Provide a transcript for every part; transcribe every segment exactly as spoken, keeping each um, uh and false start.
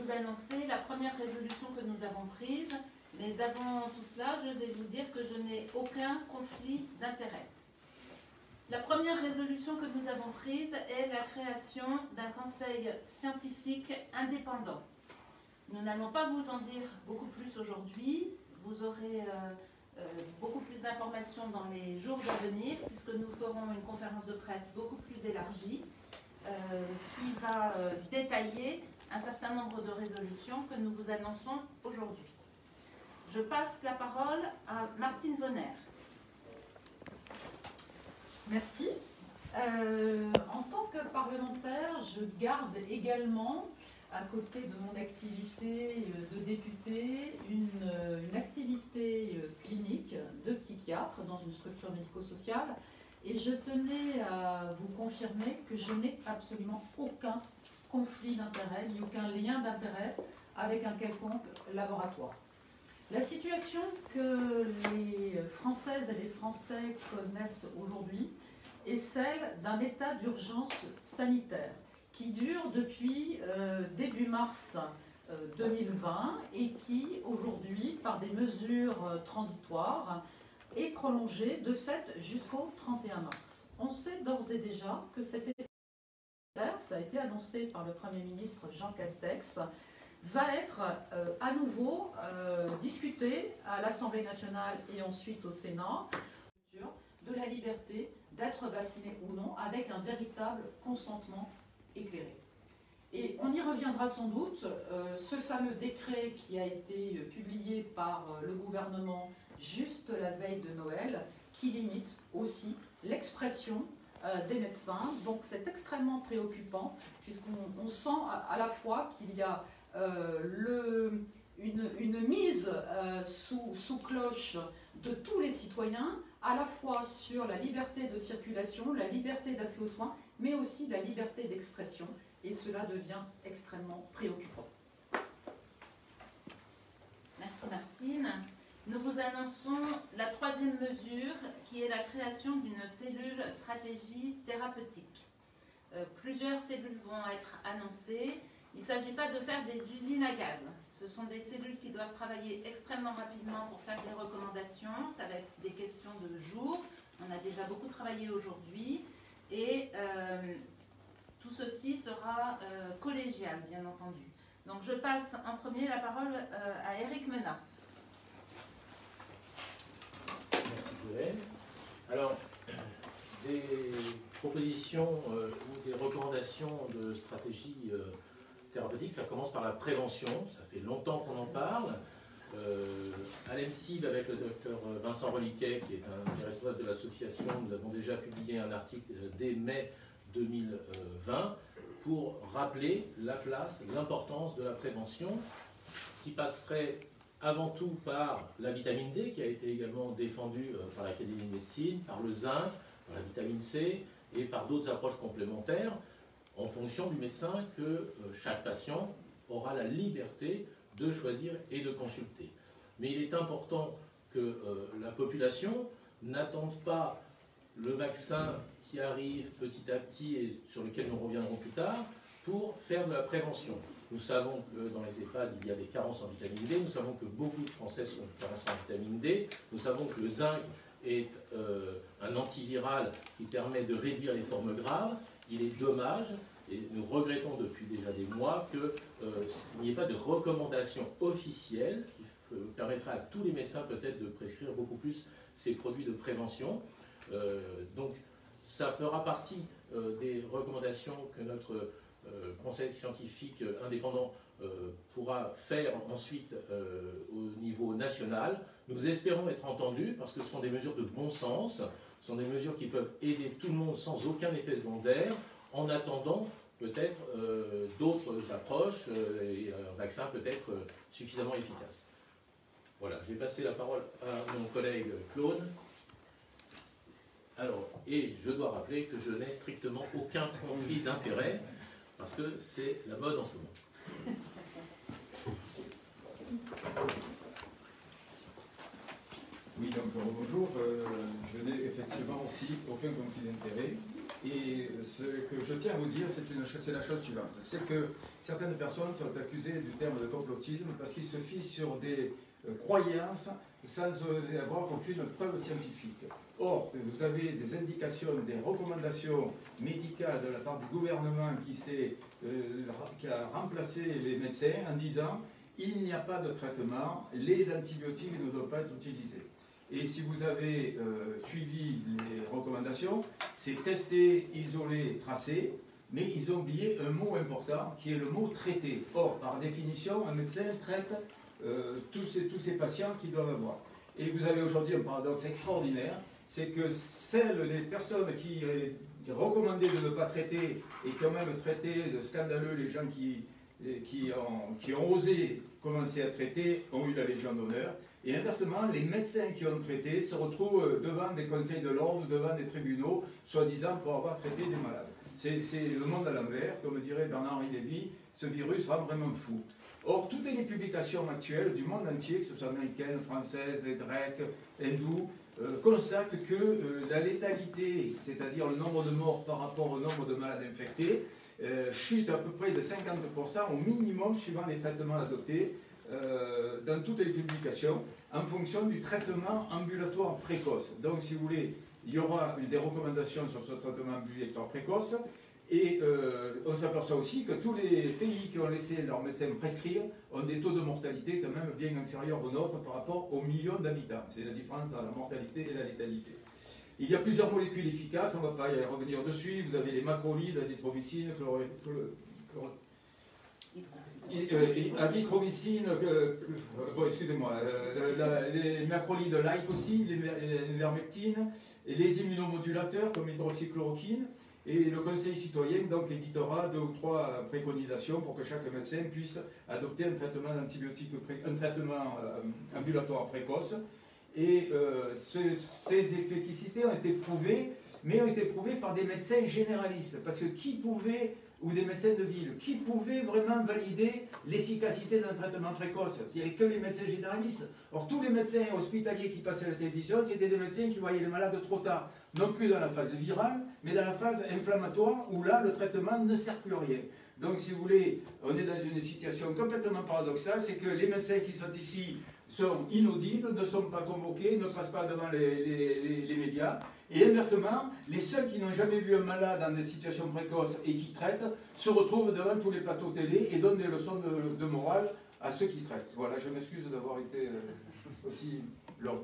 vous annoncer la première résolution que nous avons prise, mais avant tout cela, je vais vous dire que je n'ai aucun conflit d'intérêts. La première résolution que nous avons prise est la création d'un conseil scientifique indépendant. Nous n'allons pas vous en dire beaucoup plus aujourd'hui, vous aurez euh, euh, beaucoup plus d'informations dans les jours à venir, puisque nous ferons une conférence de presse beaucoup plus élargie, euh, qui va euh, détailler un certain nombre de résolutions que nous vous annonçons aujourd'hui. Je passe la parole à Martine Vonner. Merci. Euh, en tant que parlementaire, je garde également, à côté de mon activité de députée, une, une activité clinique de psychiatre dans une structure médico-sociale. Et je tenais à vous confirmer que je n'ai absolument aucun conflit d'intérêt, ni aucun lien d'intérêt avec un quelconque laboratoire. La situation que les Françaises et les Français connaissent aujourd'hui est celle d'un état d'urgence sanitaire qui dure depuis euh, début mars euh, deux mille vingt et qui, aujourd'hui, par des mesures euh, transitoires, est prolongé de fait jusqu'au trente et un mars. On sait d'ores et déjà que cet état sanitaire, ça a été annoncé par le Premier ministre Jean Castex, va être euh, à nouveau euh, discuté à l'Assemblée nationale et ensuite au Sénat de la liberté d'être vacciné ou non avec un véritable consentement éclairé. Et on y reviendra sans doute, euh, ce fameux décret qui a été publié par euh, le gouvernement juste la veille de Noël, qui limite aussi l'expression euh, des médecins. Donc c'est extrêmement préoccupant, puisqu'on on sent à, à la fois qu'il y a euh, le, une, une mise euh, sous, sous cloche de tous les citoyens, à la fois sur la liberté de circulation, la liberté d'accès aux soins, mais aussi la liberté d'expression, et cela devient extrêmement préoccupant. Merci Martine. Nous vous annonçons la troisième mesure, qui est la création d'une cellule stratégie thérapeutique. Euh, plusieurs cellules vont être annoncées. Il ne s'agit pas de faire des usines à gaz. Ce sont des cellules qui doivent travailler extrêmement rapidement pour faire des recommandations. Ça va être des questions de jours. On a déjà beaucoup travaillé aujourd'hui. Et euh, tout ceci sera euh, collégial, bien entendu. Donc je passe en premier la parole euh, à Éric Menat. Merci Joël. Alors, des propositions euh, ou des recommandations de stratégie euh, thérapeutique, ça commence par la prévention. Ça fait longtemps qu'on en parle. Euh, à l'E M C I B, avec le docteur Vincent Reliquet, qui est un des responsables de l'association, nous avons déjà publié un article dès mai deux mille vingt pour rappeler la place, l'importance de la prévention, qui passerait avant tout par la vitamine D, qui a été également défendue par l'Académie de médecine, par le zinc, par la vitamine C et par d'autres approches complémentaires, en fonction du médecin que chaque patient aura la liberté de choisir et de consulter. Mais il est important que euh, la population n'attende pas le vaccin qui arrive petit à petit et sur lequel nous reviendrons plus tard pour faire de la prévention. Nous savons que dans les EHPAD, il y a des carences en vitamine D, nous savons que beaucoup de Français sont en carence en vitamine D, nous savons que le zinc est euh, un antiviral qui permet de réduire les formes graves. Il est dommage, et nous regrettons depuis déjà des mois, qu'il euh, n'y ait pas de recommandation officielle, ce qui permettra à tous les médecins peut-être de prescrire beaucoup plus ces produits de prévention. Euh, donc ça fera partie euh, des recommandations que notre euh, conseil scientifique indépendant euh, pourra faire ensuite euh, au niveau national. Nous espérons être entendus parce que ce sont des mesures de bon sens, ce sont des mesures qui peuvent aider tout le monde sans aucun effet secondaire, en attendant peut-être euh, d'autres approches euh, et un vaccin peut-être euh, suffisamment efficace. Voilà, je vais passer la parole à mon collègue Claude. Alors, et je dois rappeler que je n'ai strictement aucun conflit d'intérêt, parce que c'est la mode en ce moment. Oui, donc bonjour. Euh, je n'ai effectivement aussi aucun conflit d'intérêt. Et ce que je tiens à vous dire, c'est la chose suivante. C'est que certaines personnes sont accusées du terme de complotisme parce qu'ils se fient sur des euh, croyances sans avoir aucune preuve scientifique. Or, vous avez des indications, des recommandations médicales de la part du gouvernement qui, euh, qui a remplacé les médecins en disant il n'y a pas de traitement, les antibiotiques ne doivent pas être utilisés. Et si vous avez euh, suivi les recommandations, c'est tester, isoler, tracer, mais ils ont oublié un mot important qui est le mot traiter. Or, par définition, un médecin traite euh, tous, ces, tous ces patients qu'ils doivent avoir. Et vous avez aujourd'hui un paradoxe extraordinaire, c'est que celles, les personnes qui euh, recommandaient de ne pas traiter et qui ont même traité de scandaleux les gens qui, qui, ont, qui ont osé commencer à traiter ont eu la Légion d'honneur. Et inversement, les médecins qui ont traité se retrouvent devant des conseils de l'ordre, devant des tribunaux, soi-disant pour avoir traité des malades. C'est le monde à l'envers, comme dirait Bernard-Henri Lévy, ce virus rend vraiment fou. Or, toutes les publications actuelles du monde entier, que ce soit américaines, françaises, grecques, hindoues, euh, constatent que euh, la létalité, c'est-à-dire le nombre de morts par rapport au nombre de malades infectés, euh, chute à peu près de cinquante pour cent au minimum suivant les traitements adoptés euh, dans toutes les publications, en fonction du traitement ambulatoire précoce. Donc, si vous voulez, il y aura des recommandations sur ce traitement ambulatoire précoce. Et euh, on s'aperçoit aussi que tous les pays qui ont laissé leurs médecins prescrire ont des taux de mortalité quand même bien inférieurs aux nôtres par rapport aux millions d'habitants. C'est la différence dans la mortalité et la létalité. Il y a plusieurs molécules efficaces, on ne va pas y revenir dessus. Vous avez les macrolides, azithromycine, azithromycine, bon, excusez-moi, euh, les macrolides light aussi, les vermectines, et les immunomodulateurs comme l'hydroxychloroquine. Et le Conseil citoyen donc éditera deux ou trois préconisations pour que chaque médecin puisse adopter un traitement d'antibiotiques, un traitement euh, ambulatoire précoce. Et euh, ce, ces efficacités ont été prouvées, mais ont été prouvées par des médecins généralistes. Parce que qui pouvait, ou des médecins de ville, qui pouvait vraiment valider l'efficacité d'un traitement précoce? Il n'y avait que les médecins généralistes. Or, tous les médecins hospitaliers qui passaient à la télévision, c'était des médecins qui voyaient les malades trop tard. Non plus dans la phase virale, mais dans la phase inflammatoire, où là, le traitement ne sert plus à rien. Donc, si vous voulez, on est dans une situation complètement paradoxale, c'est que les médecins qui sont ici sont inaudibles, ne sont pas convoqués, ne passent pas devant les, les, les, les médias. Et inversement, les seuls qui n'ont jamais vu un malade dans des situations précoces et qui traitent, se retrouvent devant tous les plateaux télé et donnent des leçons de, de morale à ceux qui traitent. Voilà, je m'excuse d'avoir été euh, aussi long.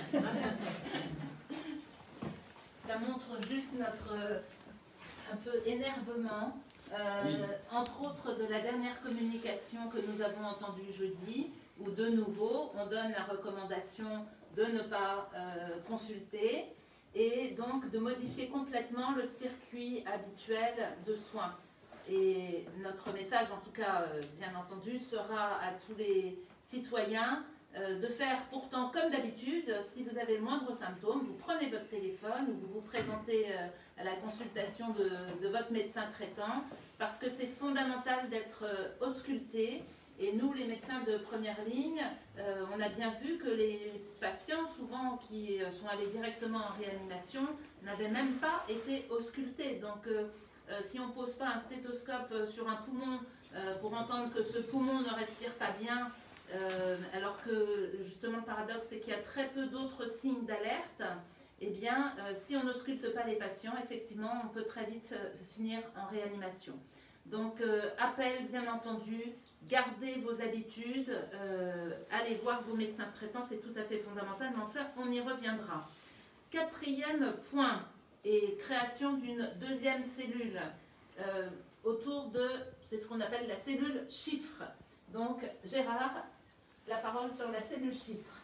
Ça montre juste notre euh, un peu énervement, euh, oui. Entre autres de la dernière communication que nous avons entendue jeudi, où de nouveau on donne la recommandation de ne pas euh, consulter et donc de modifier complètement le circuit habituel de soins. Et notre message, en tout cas euh, bien entendu, sera à tous les citoyens de faire pourtant comme d'habitude, si vous avez le moindre symptôme, vous prenez votre téléphone ou vous vous présentez à la consultation de, de votre médecin traitant, parce que c'est fondamental d'être ausculté. Et nous, les médecins de première ligne, euh, on a bien vu que les patients, souvent qui sont allés directement en réanimation, n'avaient même pas été auscultés. Donc, euh, euh, si on ne pose pas un stéthoscope sur un poumon euh, pour entendre que ce poumon ne respire pas bien, Euh, alors que justement le paradoxe c'est qu'il y a très peu d'autres signes d'alerte, eh bien euh, si on n'ausculte pas les patients, effectivement on peut très vite euh, finir en réanimation. Donc euh, appel bien entendu, gardez vos habitudes, euh, allez voir vos médecins traitants, c'est tout à fait fondamental, mais enfin on y reviendra. Quatrième point, et création d'une deuxième cellule euh, autour de, c'est ce qu'on appelle la cellule chiffre. Donc Gérard, la parole sur la cellule chiffre.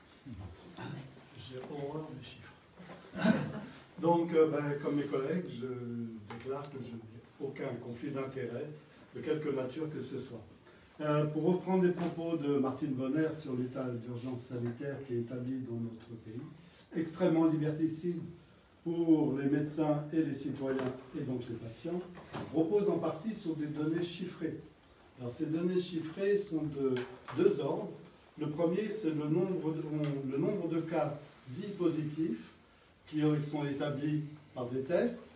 J'ai horreur des chiffres. Donc, euh, ben, comme mes collègues, je déclare que je n'ai aucun conflit d'intérêt, de quelque nature que ce soit. Euh, pour reprendre les propos de Martine Bonner sur l'état d'urgence sanitaire qui est établi dans notre pays, extrêmement liberticide pour les médecins et les citoyens, et donc les patients, repose en partie sur des données chiffrées. Alors, ces données chiffrées sont de deux ordres. Le premier, c'est le nombre de, le nombre de cas dits positifs qui sont établis par des tests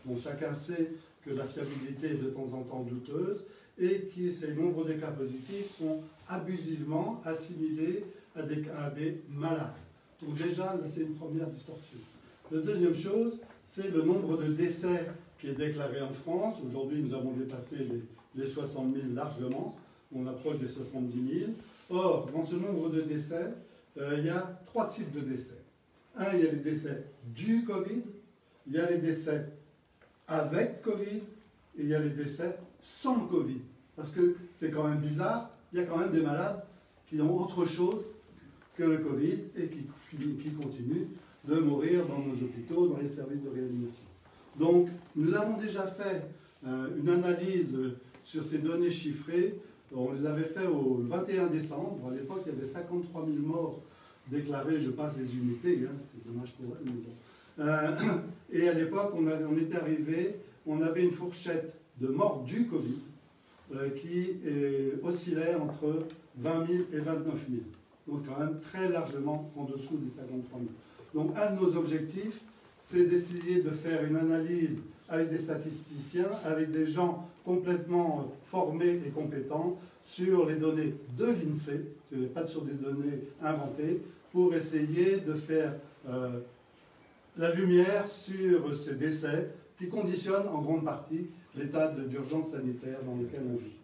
dont chacun sait que la fiabilité est de temps en temps douteuse, et que ces nombreux des cas positifs sont abusivement assimilés à des, à des malades. Donc déjà, là, c'est une première distorsion. La deuxième chose, c'est le nombre de décès qui est déclaré en France. Aujourd'hui, nous avons dépassé les, les soixante mille largement. On approche des soixante-dix mille. Or, dans ce nombre de décès, euh, il y a trois types de décès. Un, il y a les décès du Covid, il y a les décès avec Covid, et il y a les décès sans Covid. Parce que c'est quand même bizarre, il y a quand même des malades qui ont autre chose que le Covid et qui, qui continuent de mourir dans nos hôpitaux, dans les services de réanimation. Donc, nous avons déjà fait euh, une analyse sur ces données chiffrées. On les avait fait au vingt et un décembre. À l'époque, il y avait cinquante-trois mille morts déclarés. Je passe les unités, hein, c'est dommage pour elles. Mais bon. euh, et à l'époque, on, on était arrivé, on avait une fourchette de morts du Covid euh, qui est, oscillait entre vingt mille et vingt-neuf mille. Donc quand même très largement en dessous des cinquante-trois mille. Donc un de nos objectifs, c'est d'essayer de faire une analyse avec des statisticiens, avec des gens complètement formés et compétents sur les données de l'INSEE, pas sur des données inventées, pour essayer de faire euh, la lumière sur ces décès qui conditionnent en grande partie l'état d'urgence sanitaire dans lequel on vit.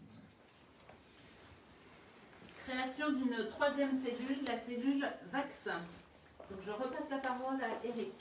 Création d'une troisième cellule, la cellule vaccin. Donc je repasse la parole à Eric.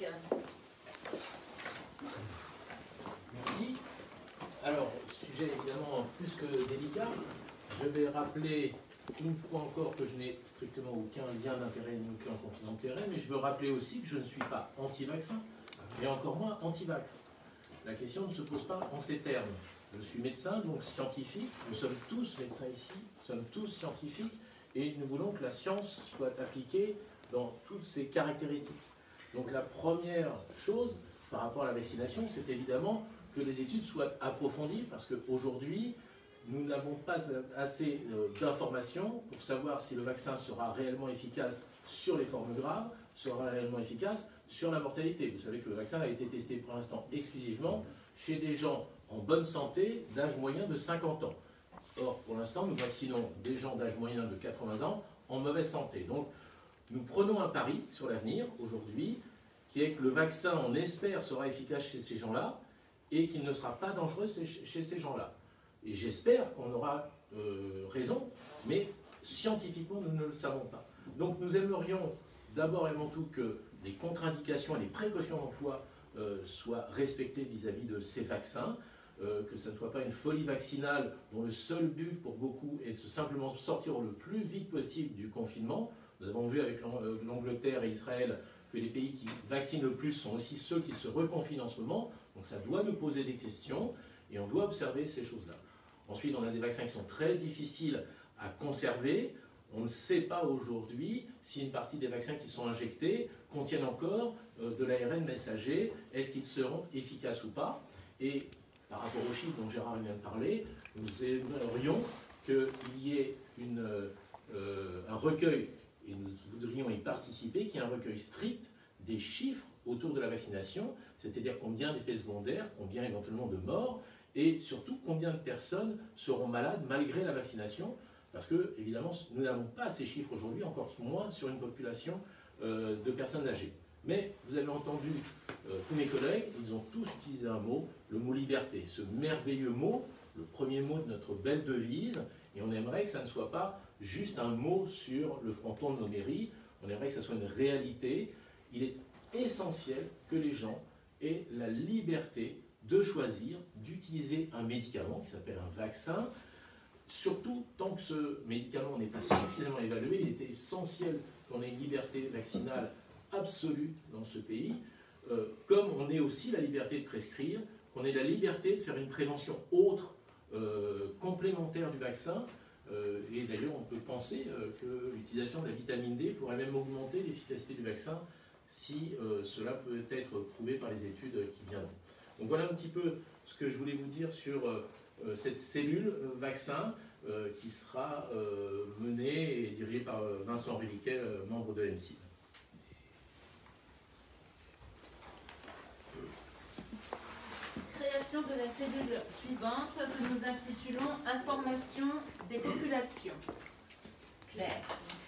Merci. Alors, sujet évidemment plus que délicat. Je vais rappeler une fois encore que je n'ai strictement aucun lien d'intérêt ni aucun conflit d'intérêt, mais je veux rappeler aussi que je ne suis pas anti-vaccin et encore moins anti-vax. La question ne se pose pas en ces termes. Je suis médecin, donc scientifique. Nous sommes tous médecins ici, nous sommes tous scientifiques et nous voulons que la science soit appliquée dans toutes ses caractéristiques. Donc la première chose par rapport à la vaccination, c'est évidemment que les études soient approfondies parce qu'aujourd'hui, nous n'avons pas assez d'informations pour savoir si le vaccin sera réellement efficace sur les formes graves, sera réellement efficace sur la mortalité. Vous savez que le vaccin a été testé pour l'instant exclusivement chez des gens en bonne santé d'âge moyen de cinquante ans. Or, pour l'instant, nous vaccinons des gens d'âge moyen de quatre-vingts ans en mauvaise santé. Donc, nous prenons un pari sur l'avenir, aujourd'hui, qui est que le vaccin, on espère, sera efficace chez ces gens-là et qu'il ne sera pas dangereux chez ces gens-là. Et j'espère qu'on aura euh, raison, mais scientifiquement, nous ne le savons pas. Donc, nous aimerions d'abord et avant tout que les contre-indications et les précautions d'emploi euh, soient respectées vis-à-vis de ces vaccins, euh, que ce ne soit pas une folie vaccinale dont le seul but pour beaucoup est de simplement sortir le plus vite possible du confinement. Nous avons vu avec l'Angleterre et Israël que les pays qui vaccinent le plus sont aussi ceux qui se reconfinent en ce moment. Donc ça doit nous poser des questions et on doit observer ces choses-là. Ensuite, on a des vaccins qui sont très difficiles à conserver. On ne sait pas aujourd'hui si une partie des vaccins qui sont injectés contiennent encore euh, de l'A R N messager. Est-ce qu'ils seront efficaces ou pas? Et par rapport aux chiffres dont Gérard vient de parler, nous aimerions qu'il y ait une, euh, un recueil, et nous voudrions y participer, qu'il y ait un recueil strict des chiffres autour de la vaccination, c'est-à-dire combien d'effets secondaires, combien éventuellement de morts, et surtout combien de personnes seront malades malgré la vaccination. Parce que, évidemment, nous n'avons pas ces chiffres aujourd'hui, encore moins sur une population euh, de personnes âgées. Mais vous avez entendu euh, tous mes collègues, ils ont tous utilisé un mot, le mot liberté, ce merveilleux mot, le premier mot de notre belle devise, et on aimerait que ça ne soit pas juste un mot sur le fronton de nos mairies, on aimerait que ça soit une réalité. Il est essentiel que les gens aient la liberté de choisir, d'utiliser un médicament qui s'appelle un vaccin. Surtout, tant que ce médicament n'est pas suffisamment évalué, il est essentiel qu'on ait une liberté vaccinale absolue dans ce pays, euh, comme on ait aussi la liberté de prescrire, qu'on ait la liberté de faire une prévention autre, euh, complémentaire du vaccin. Euh, et d'ailleurs, on peut penser euh, que l'utilisation de la vitamine D pourrait même augmenter l'efficacité du vaccin si euh, cela peut être prouvé par les études qui viendront. Donc voilà un petit peu ce que je voulais vous dire sur euh, cette cellule euh, vaccin euh, qui sera euh, menée et dirigée par euh, Vincent Réliquet, euh, membre de l'E M C I. création de la cellule suivante que nous intitulons Information des populations. Claire.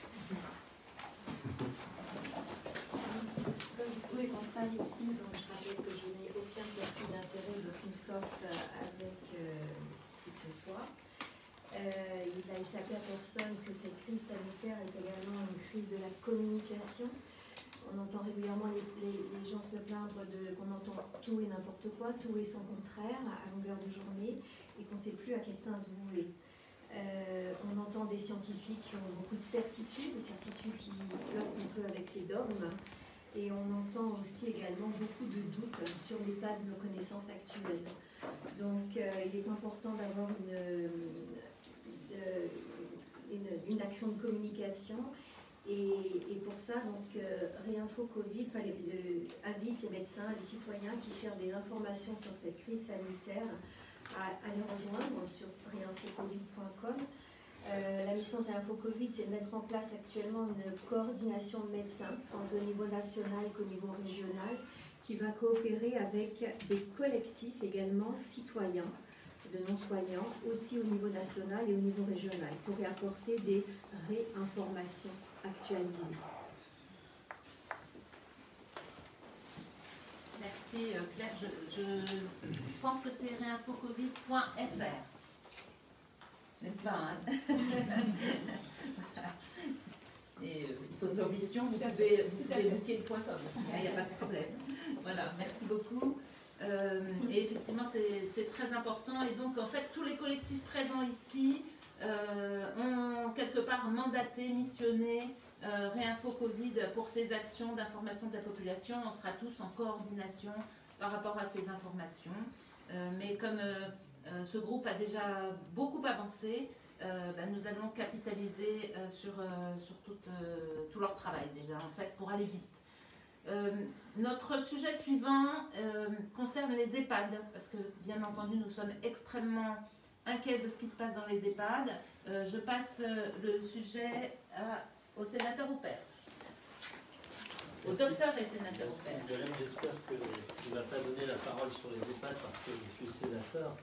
Comme vous trouvez qu'on parle ici, donc je rappelle que je n'ai aucun conflit d'intérêt d'aucune sorte avec euh, qui que ce soit. Euh, il n'a échappé à personne que cette crise sanitaire est également une crise de la communication. On entend régulièrement les, les, les gens se plaindre de qu'on entend tout et n'importe quoi, tout et son contraire à longueur de journée, et qu'on ne sait plus à quel sens vouer. Euh, on entend des scientifiques qui ont beaucoup de certitudes, des certitudes qui flirtent un peu avec les dogmes, et on entend aussi également beaucoup de doutes sur l'état de nos connaissances actuelles. Donc euh, il est important d'avoir une, euh, une, une action de communication. Et, et pour ça, donc, euh, Réinfo Covid enfin, les, le, invite les médecins, les citoyens qui cherchent des informations sur cette crise sanitaire à, à les rejoindre sur réinfo covid point com. Euh, la mission de Réinfo Covid, c'est de mettre en place actuellement une coordination de médecins, tant au niveau national qu'au niveau régional, qui va coopérer avec des collectifs également citoyens de non-soignants, aussi au niveau national et au niveau régional, pour y apporter des réinformations actualisées. Merci Claire. Je, je pense que c'est réinfo covid point f r. N'est-ce pas hein? Et euh, il faut de l'ambition, vous pouvez, vous pouvez booker le point com, il n'y a pas de problème. Voilà, merci beaucoup. Euh, et effectivement, c'est très important. Et donc, en fait, tous les collectifs présents ici euh, ont quelque part mandaté, missionné euh, Réinfo Covid pour ces actions d'information de la population. On sera tous en coordination par rapport à ces informations. Euh, mais comme euh, euh, ce groupe a déjà beaucoup avancé, euh, ben, nous allons capitaliser euh, sur, euh, sur tout, euh, tout leur travail déjà, en fait, pour aller vite. Euh, notre sujet suivant euh, concerne les EHPAD, parce que bien entendu nous sommes extrêmement inquiets de ce qui se passe dans les EHPAD. Euh, je passe euh, le sujet à, au sénateur Oppert, au docteur et sénateur Oppert. J'espère que tu ne vas pas donner la parole sur les EHPAD parce que je suis sénateur.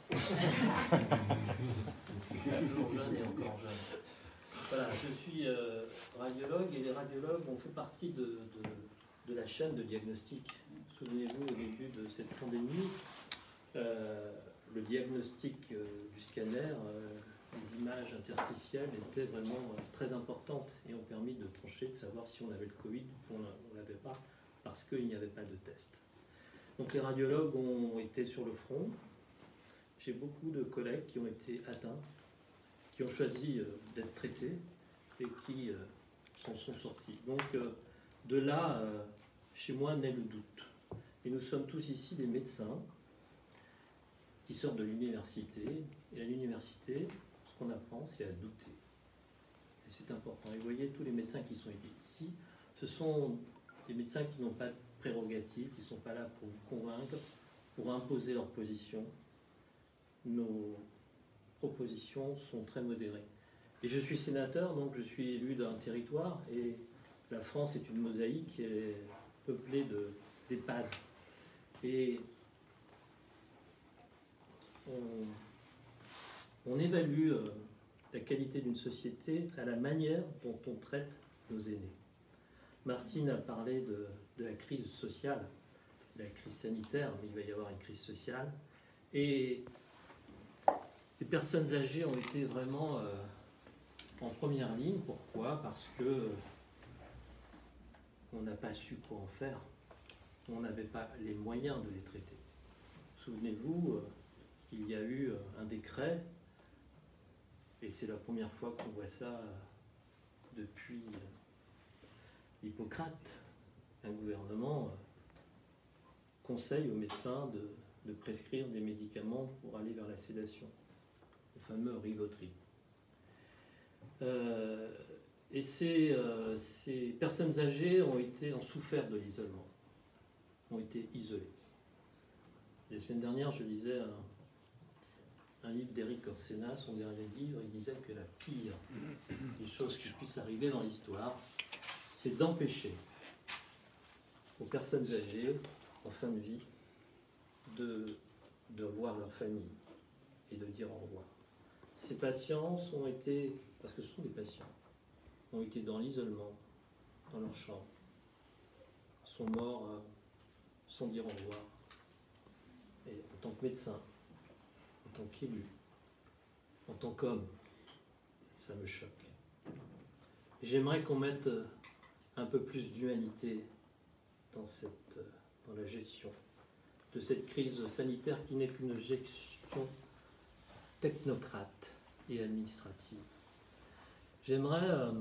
Je suis toujours jeune et encore jeune. Voilà, je suis euh, radiologue et les radiologues ont fait partie de, de de la chaîne de diagnostic. Souvenez-vous, au début de cette pandémie, euh, le diagnostic euh, du scanner, euh, les images interstitielles étaient vraiment euh, très importantes et ont permis de trancher, de savoir si on avait le Covid ou on ne l'avait pas, parce qu'il n'y avait pas de test. Donc les radiologues ont été sur le front. J'ai beaucoup de collègues qui ont été atteints, qui ont choisi euh, d'être traités et qui euh, s'en sont sortis. Donc euh, de là, euh, chez moi, naît le doute. Et nous sommes tous ici des médecins qui sortent de l'université. Et à l'université, ce qu'on apprend, c'est à douter. Et c'est important. Et vous voyez, tous les médecins qui sont ici, ce sont des médecins qui n'ont pas de prérogatives, qui ne sont pas là pour vous convaincre, pour imposer leur position. Nos propositions sont très modérées. Et je suis sénateur, donc je suis élu d'un territoire, et la France est une mosaïque qui est peuplée d'EHPAD. Et on, on évalue euh, la qualité d'une société à la manière dont on traite nos aînés. Martine a parlé de, de la crise sociale, de la crise sanitaire, mais il va y avoir une crise sociale. Et les personnes âgées ont été vraiment euh, en première ligne. Pourquoi? Parce que on n'a pas su quoi en faire, on n'avait pas les moyens de les traiter. Souvenez-vous, euh, il y a eu euh, un décret, et c'est la première fois qu'on voit ça euh, depuis euh, Hippocrate. Un gouvernement euh, conseille aux médecins de, de prescrire des médicaments pour aller vers la sédation, le fameux Rivotril. Euh, Et ces, euh, ces personnes âgées ont, été, ont souffert de l'isolement, ont été isolées. La semaine dernière, je lisais un, un livre d'Éric Orsena, son dernier livre. Il disait que la pire des choses qui puissent arriver dans l'histoire, c'est d'empêcher aux personnes âgées, en fin de vie, de de voir leur famille et de dire au revoir. Ces patients ont été, parce que ce sont des patients, ont été dans l'isolement, dans leur chambre, sont morts euh, sans dire au revoir. Et en tant que médecin, en tant qu'élu, en tant qu'homme, ça me choque. J'aimerais qu'on mette un peu plus d'humanité dans, cette, dans la gestion de cette crise sanitaire qui n'est qu'une gestion technocrate et administrative. J'aimerais euh,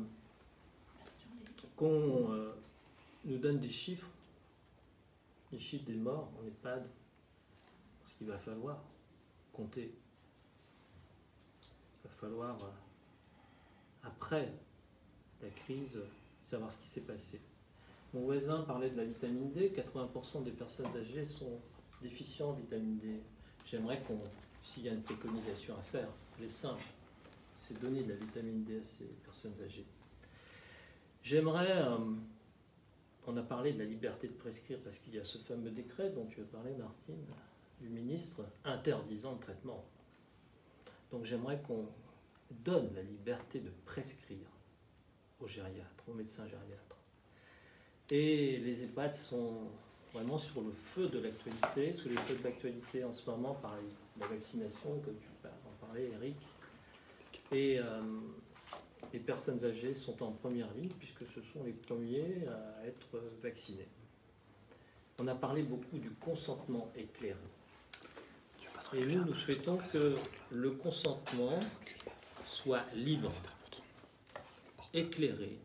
qu'on euh, nous donne des chiffres, les chiffres des morts en EHPAD, parce qu'il va falloir compter. Il va falloir, euh, après la crise, savoir ce qui s'est passé. Mon voisin parlait de la vitamine D, quatre-vingts pour cent des personnes âgées sont déficientes en vitamine D. J'aimerais qu'on, s'il y a une préconisation à faire, les simples, c'est donner de la vitamine D à ces personnes âgées. J'aimerais, euh, on a parlé de la liberté de prescrire, parce qu'il y a ce fameux décret dont tu as parlé, Martine, du ministre, interdisant le traitement. Donc j'aimerais qu'on donne la liberté de prescrire aux gériatres, aux médecins gériatres. Et les EHPAD sont vraiment sur le feu de l'actualité, sous les feux de l'actualité en ce moment par la vaccination, comme tu en parlais, Eric. Et euh, les personnes âgées sont en première ligne, puisque ce sont les premiers à être vaccinés. On a parlé beaucoup du consentement éclairé. Et nous, nous souhaitons que le consentement soit libre, éclairé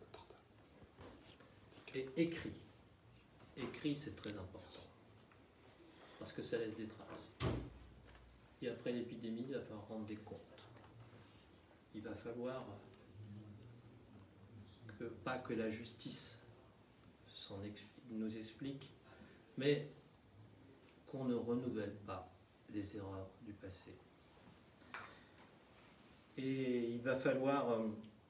et écrit. Écrit, c'est très important, parce que ça laisse des traces. Et après l'épidémie, il va falloir rendre des comptes. Il va falloir que, pas que la justice s'en explique, nous explique, mais qu'on ne renouvelle pas les erreurs du passé. Et il va falloir euh,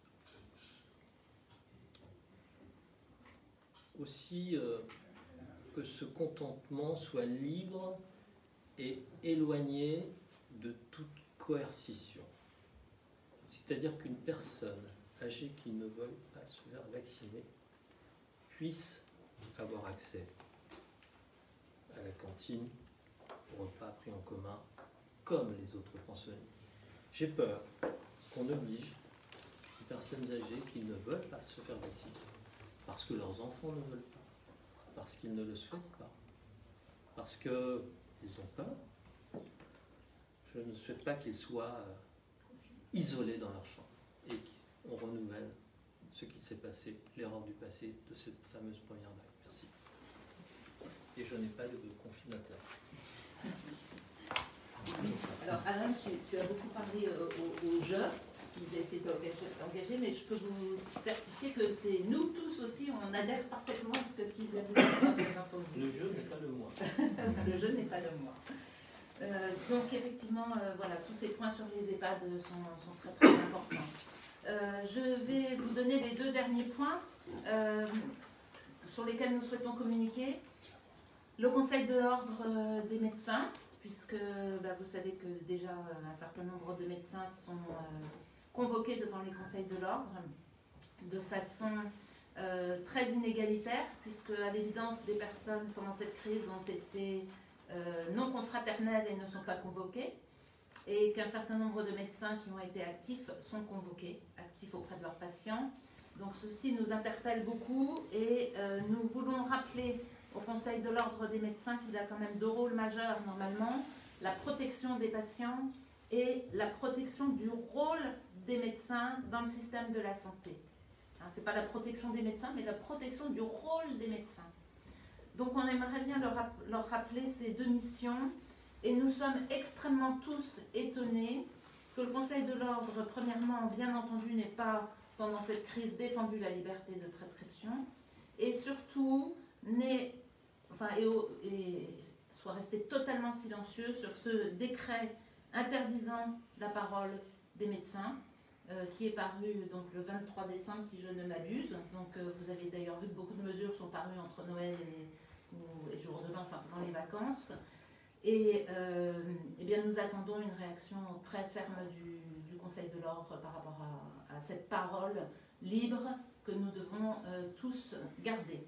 aussi euh, que ce contentement soit libre et éloigné de toute coercition. C'est-à-dire qu'une personne âgée qui ne veuille pas se faire vacciner puisse avoir accès à la cantine, au repas pris en commun, comme les autres pensionnaires. J'ai peur qu'on oblige les personnes âgées qui ne veulent pas se faire vacciner, parce que leurs enfants ne veulent pas, parce qu'ils ne le souhaitent pas, parce qu'ils ont peur. Je ne souhaite pas qu'ils soient isolés dans leur chambre et qu'on renouvelle ce qui s'est passé, l'erreur du passé de cette fameuse première vague. Merci. Et je n'ai pas de conflit d'intérêt. Alors Alain, tu, tu as beaucoup parlé euh, aux, aux jeunes qui étaient engagés, mais je peux vous certifier que c'est nous tous aussi, on adhère parfaitement à ce qu'il vient de dire, bien entendu. Le jeu n'est pas le moi. Le jeu n'est pas le moi. Euh, donc effectivement, euh, voilà, tous ces points sur les EHPAD sont, sont très très importants. Euh, je vais vous donner les deux derniers points euh, sur lesquels nous souhaitons communiquer. Le Conseil de l'ordre euh, des médecins, puisque bah, vous savez que déjà euh, un certain nombre de médecins sont euh, convoqués devant les conseils de l'ordre de façon euh, très inégalitaire, puisque à l'évidence des personnes pendant cette crise ont été euh, non confraternelles et ne sont pas convoquées, et qu'un certain nombre de médecins qui ont été actifs sont convoqués, actifs auprès de leurs patients. Donc ceci nous interpelle beaucoup et euh, nous voulons rappeler au Conseil de l'ordre des médecins qu'il a quand même deux rôles majeurs normalement, la protection des patients et la protection du rôle des médecins dans le système de la santé. Hein, ce n'est pas la protection des médecins, mais la protection du rôle des médecins. Donc on aimerait bien leur, leur rappeler ces deux missions et nous sommes extrêmement tous étonnés que le Conseil de l'ordre, premièrement, bien entendu, n'ait pas, pendant cette crise, défendu la liberté de prescription et surtout n'ait Enfin, et, et soit resté totalement silencieux sur ce décret interdisant la parole des médecins, euh, qui est paru donc, le vingt-trois décembre, si je ne m'abuse. Donc, euh, vous avez d'ailleurs vu que beaucoup de mesures sont parues entre Noël et, ou, et jour de l'an, enfin pendant les vacances. Et euh, eh bien, nous attendons une réaction très ferme du, du Conseil de l'Ordre par rapport à, à cette parole libre que nous devons euh, tous garder.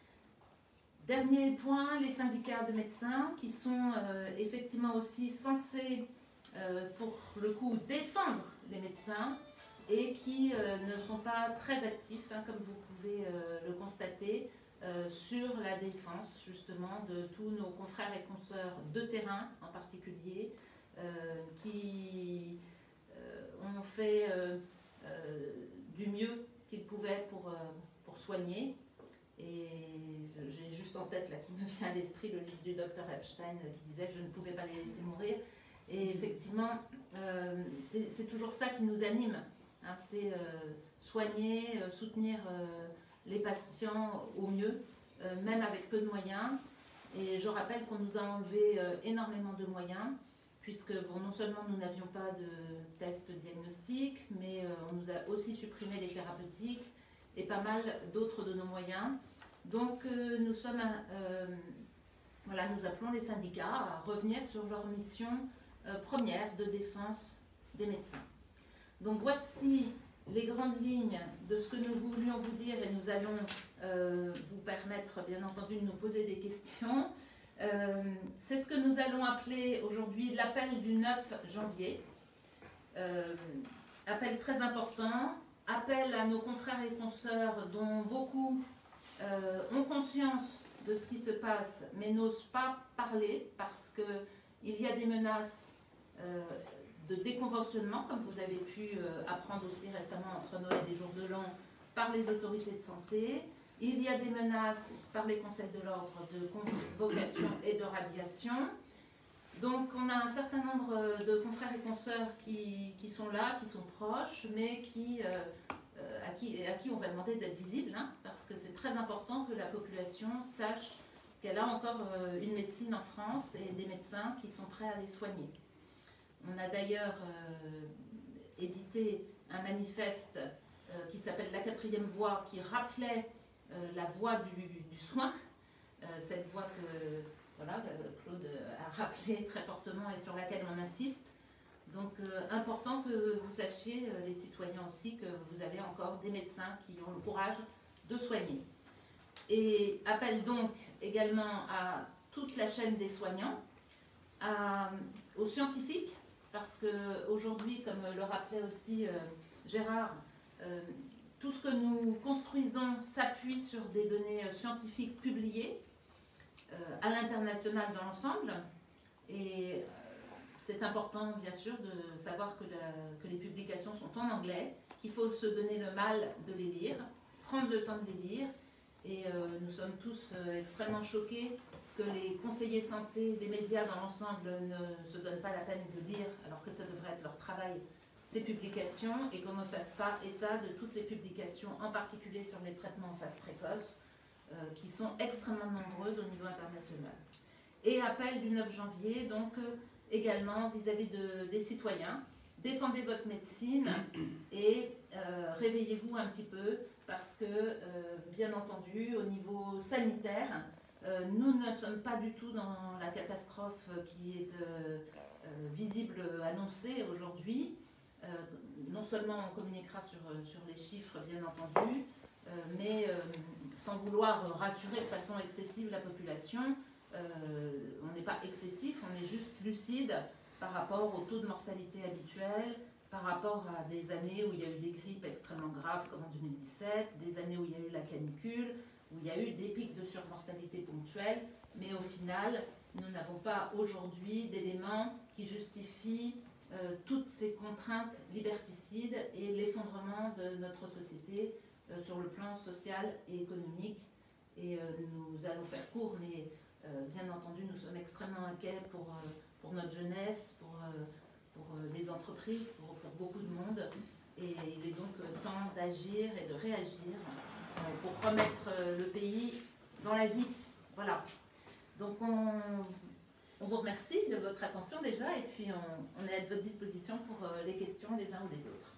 Dernier point, les syndicats de médecins qui sont euh, effectivement aussi censés, euh, pour le coup, défendre les médecins et qui euh, ne sont pas très actifs, hein, comme vous pouvez euh, le constater, euh, sur la défense justement de tous nos confrères et consoeurs de terrain en particulier, euh, qui euh, ont fait euh, euh, du mieux qu'ils pouvaient pour, euh, pour soigner. Et j'ai juste en tête, là, qui me vient à l'esprit, le livre du docteur Epstein qui disait que je ne pouvais pas les laisser mourir. Et effectivement, euh, c'est toujours ça qui nous anime. Hein, c'est euh, soigner, euh, soutenir euh, les patients au mieux, euh, même avec peu de moyens. Et je rappelle qu'on nous a enlevé euh, énormément de moyens, puisque bon, non seulement nous n'avions pas de tests diagnostiques, mais euh, on nous a aussi supprimé les thérapeutiques et pas mal d'autres de nos moyens. Donc euh, nous sommes, euh, voilà, nous appelons les syndicats à revenir sur leur mission euh, première de défense des médecins. Donc voici les grandes lignes de ce que nous voulions vous dire et nous allons euh, vous permettre bien entendu de nous poser des questions. Euh, C'est ce que nous allons appeler aujourd'hui l'appel du neuf janvier. Euh, appel très important. Appel à nos confrères et consoeurs dont beaucoup euh, ont conscience de ce qui se passe, mais n'osent pas parler parce qu'il y a des menaces euh, de déconventionnement, comme vous avez pu euh, apprendre aussi récemment entre Noël et Jour de l'An, par les autorités de santé. Il y a des menaces par les conseils de l'ordre de convocation et de radiation. Donc on a un certain nombre de confrères et consoeurs qui, qui sont là, qui sont proches, mais qui, euh, à, qui, à qui on va demander d'être visible, hein, parce que c'est très important que la population sache qu'elle a encore euh, une médecine en France et des médecins qui sont prêts à les soigner. On a d'ailleurs euh, édité un manifeste euh, qui s'appelle La quatrième voie, qui rappelait euh, la voie du, du soin, euh, cette voie que... Voilà, Claude a rappelé très fortement et sur laquelle on insiste. Donc, euh, important que vous sachiez, euh, les citoyens aussi, que vous avez encore des médecins qui ont le courage de soigner. Et appelle donc également à toute la chaîne des soignants, à, aux scientifiques, parce qu'aujourd'hui, comme le rappelait aussi euh, Gérard, euh, tout ce que nous construisons s'appuie sur des données scientifiques publiées, Euh, à l'international dans l'ensemble. Et euh, c'est important, bien sûr, de savoir que, la, que les publications sont en anglais, qu'il faut se donner le mal de les lire, prendre le temps de les lire. Et euh, nous sommes tous euh, extrêmement choqués que les conseillers santé des médias dans l'ensemble ne se donnent pas la peine de lire, alors que ça devrait être leur travail, ces publications, et qu'on ne fasse pas état de toutes les publications, en particulier sur les traitements en phase précoce, Euh, qui sont extrêmement nombreuses au niveau international. Et appel du neuf janvier, donc euh, également vis-à-vis de, des citoyens, défendez votre médecine et euh, réveillez-vous un petit peu parce que, euh, bien entendu, au niveau sanitaire, euh, nous ne sommes pas du tout dans la catastrophe qui est euh, euh, visible, annoncée aujourd'hui. Euh, non seulement on communiquera sur, sur les chiffres, bien entendu, euh, mais euh, sans vouloir rassurer de façon excessive la population, euh, on n'est pas excessif, on est juste lucide par rapport au taux de mortalité habituel, par rapport à des années où il y a eu des grippes extrêmement graves comme en deux mille dix-sept, des années où il y a eu la canicule, où il y a eu des pics de surmortalité ponctuels, mais au final, nous n'avons pas aujourd'hui d'éléments qui justifient euh, toutes ces contraintes liberticides et l'effondrement de notre société Euh, sur le plan social et économique. Et euh, nous allons faire court, mais euh, bien entendu, nous sommes extrêmement inquiets pour, euh, pour notre jeunesse, pour, euh, pour euh, les entreprises, pour, pour beaucoup de monde. Et il est donc euh, temps d'agir et de réagir euh, pour remettre euh, le pays dans la vie. Voilà. Donc on, on vous remercie de votre attention déjà, et puis on, on est à votre disposition pour euh, les questions des uns ou des autres.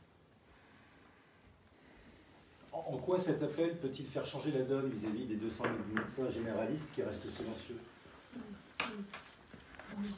En quoi cet appel peut-il faire changer la donne vis-à-vis des deux cent mille médecins généralistes qui restent silencieux?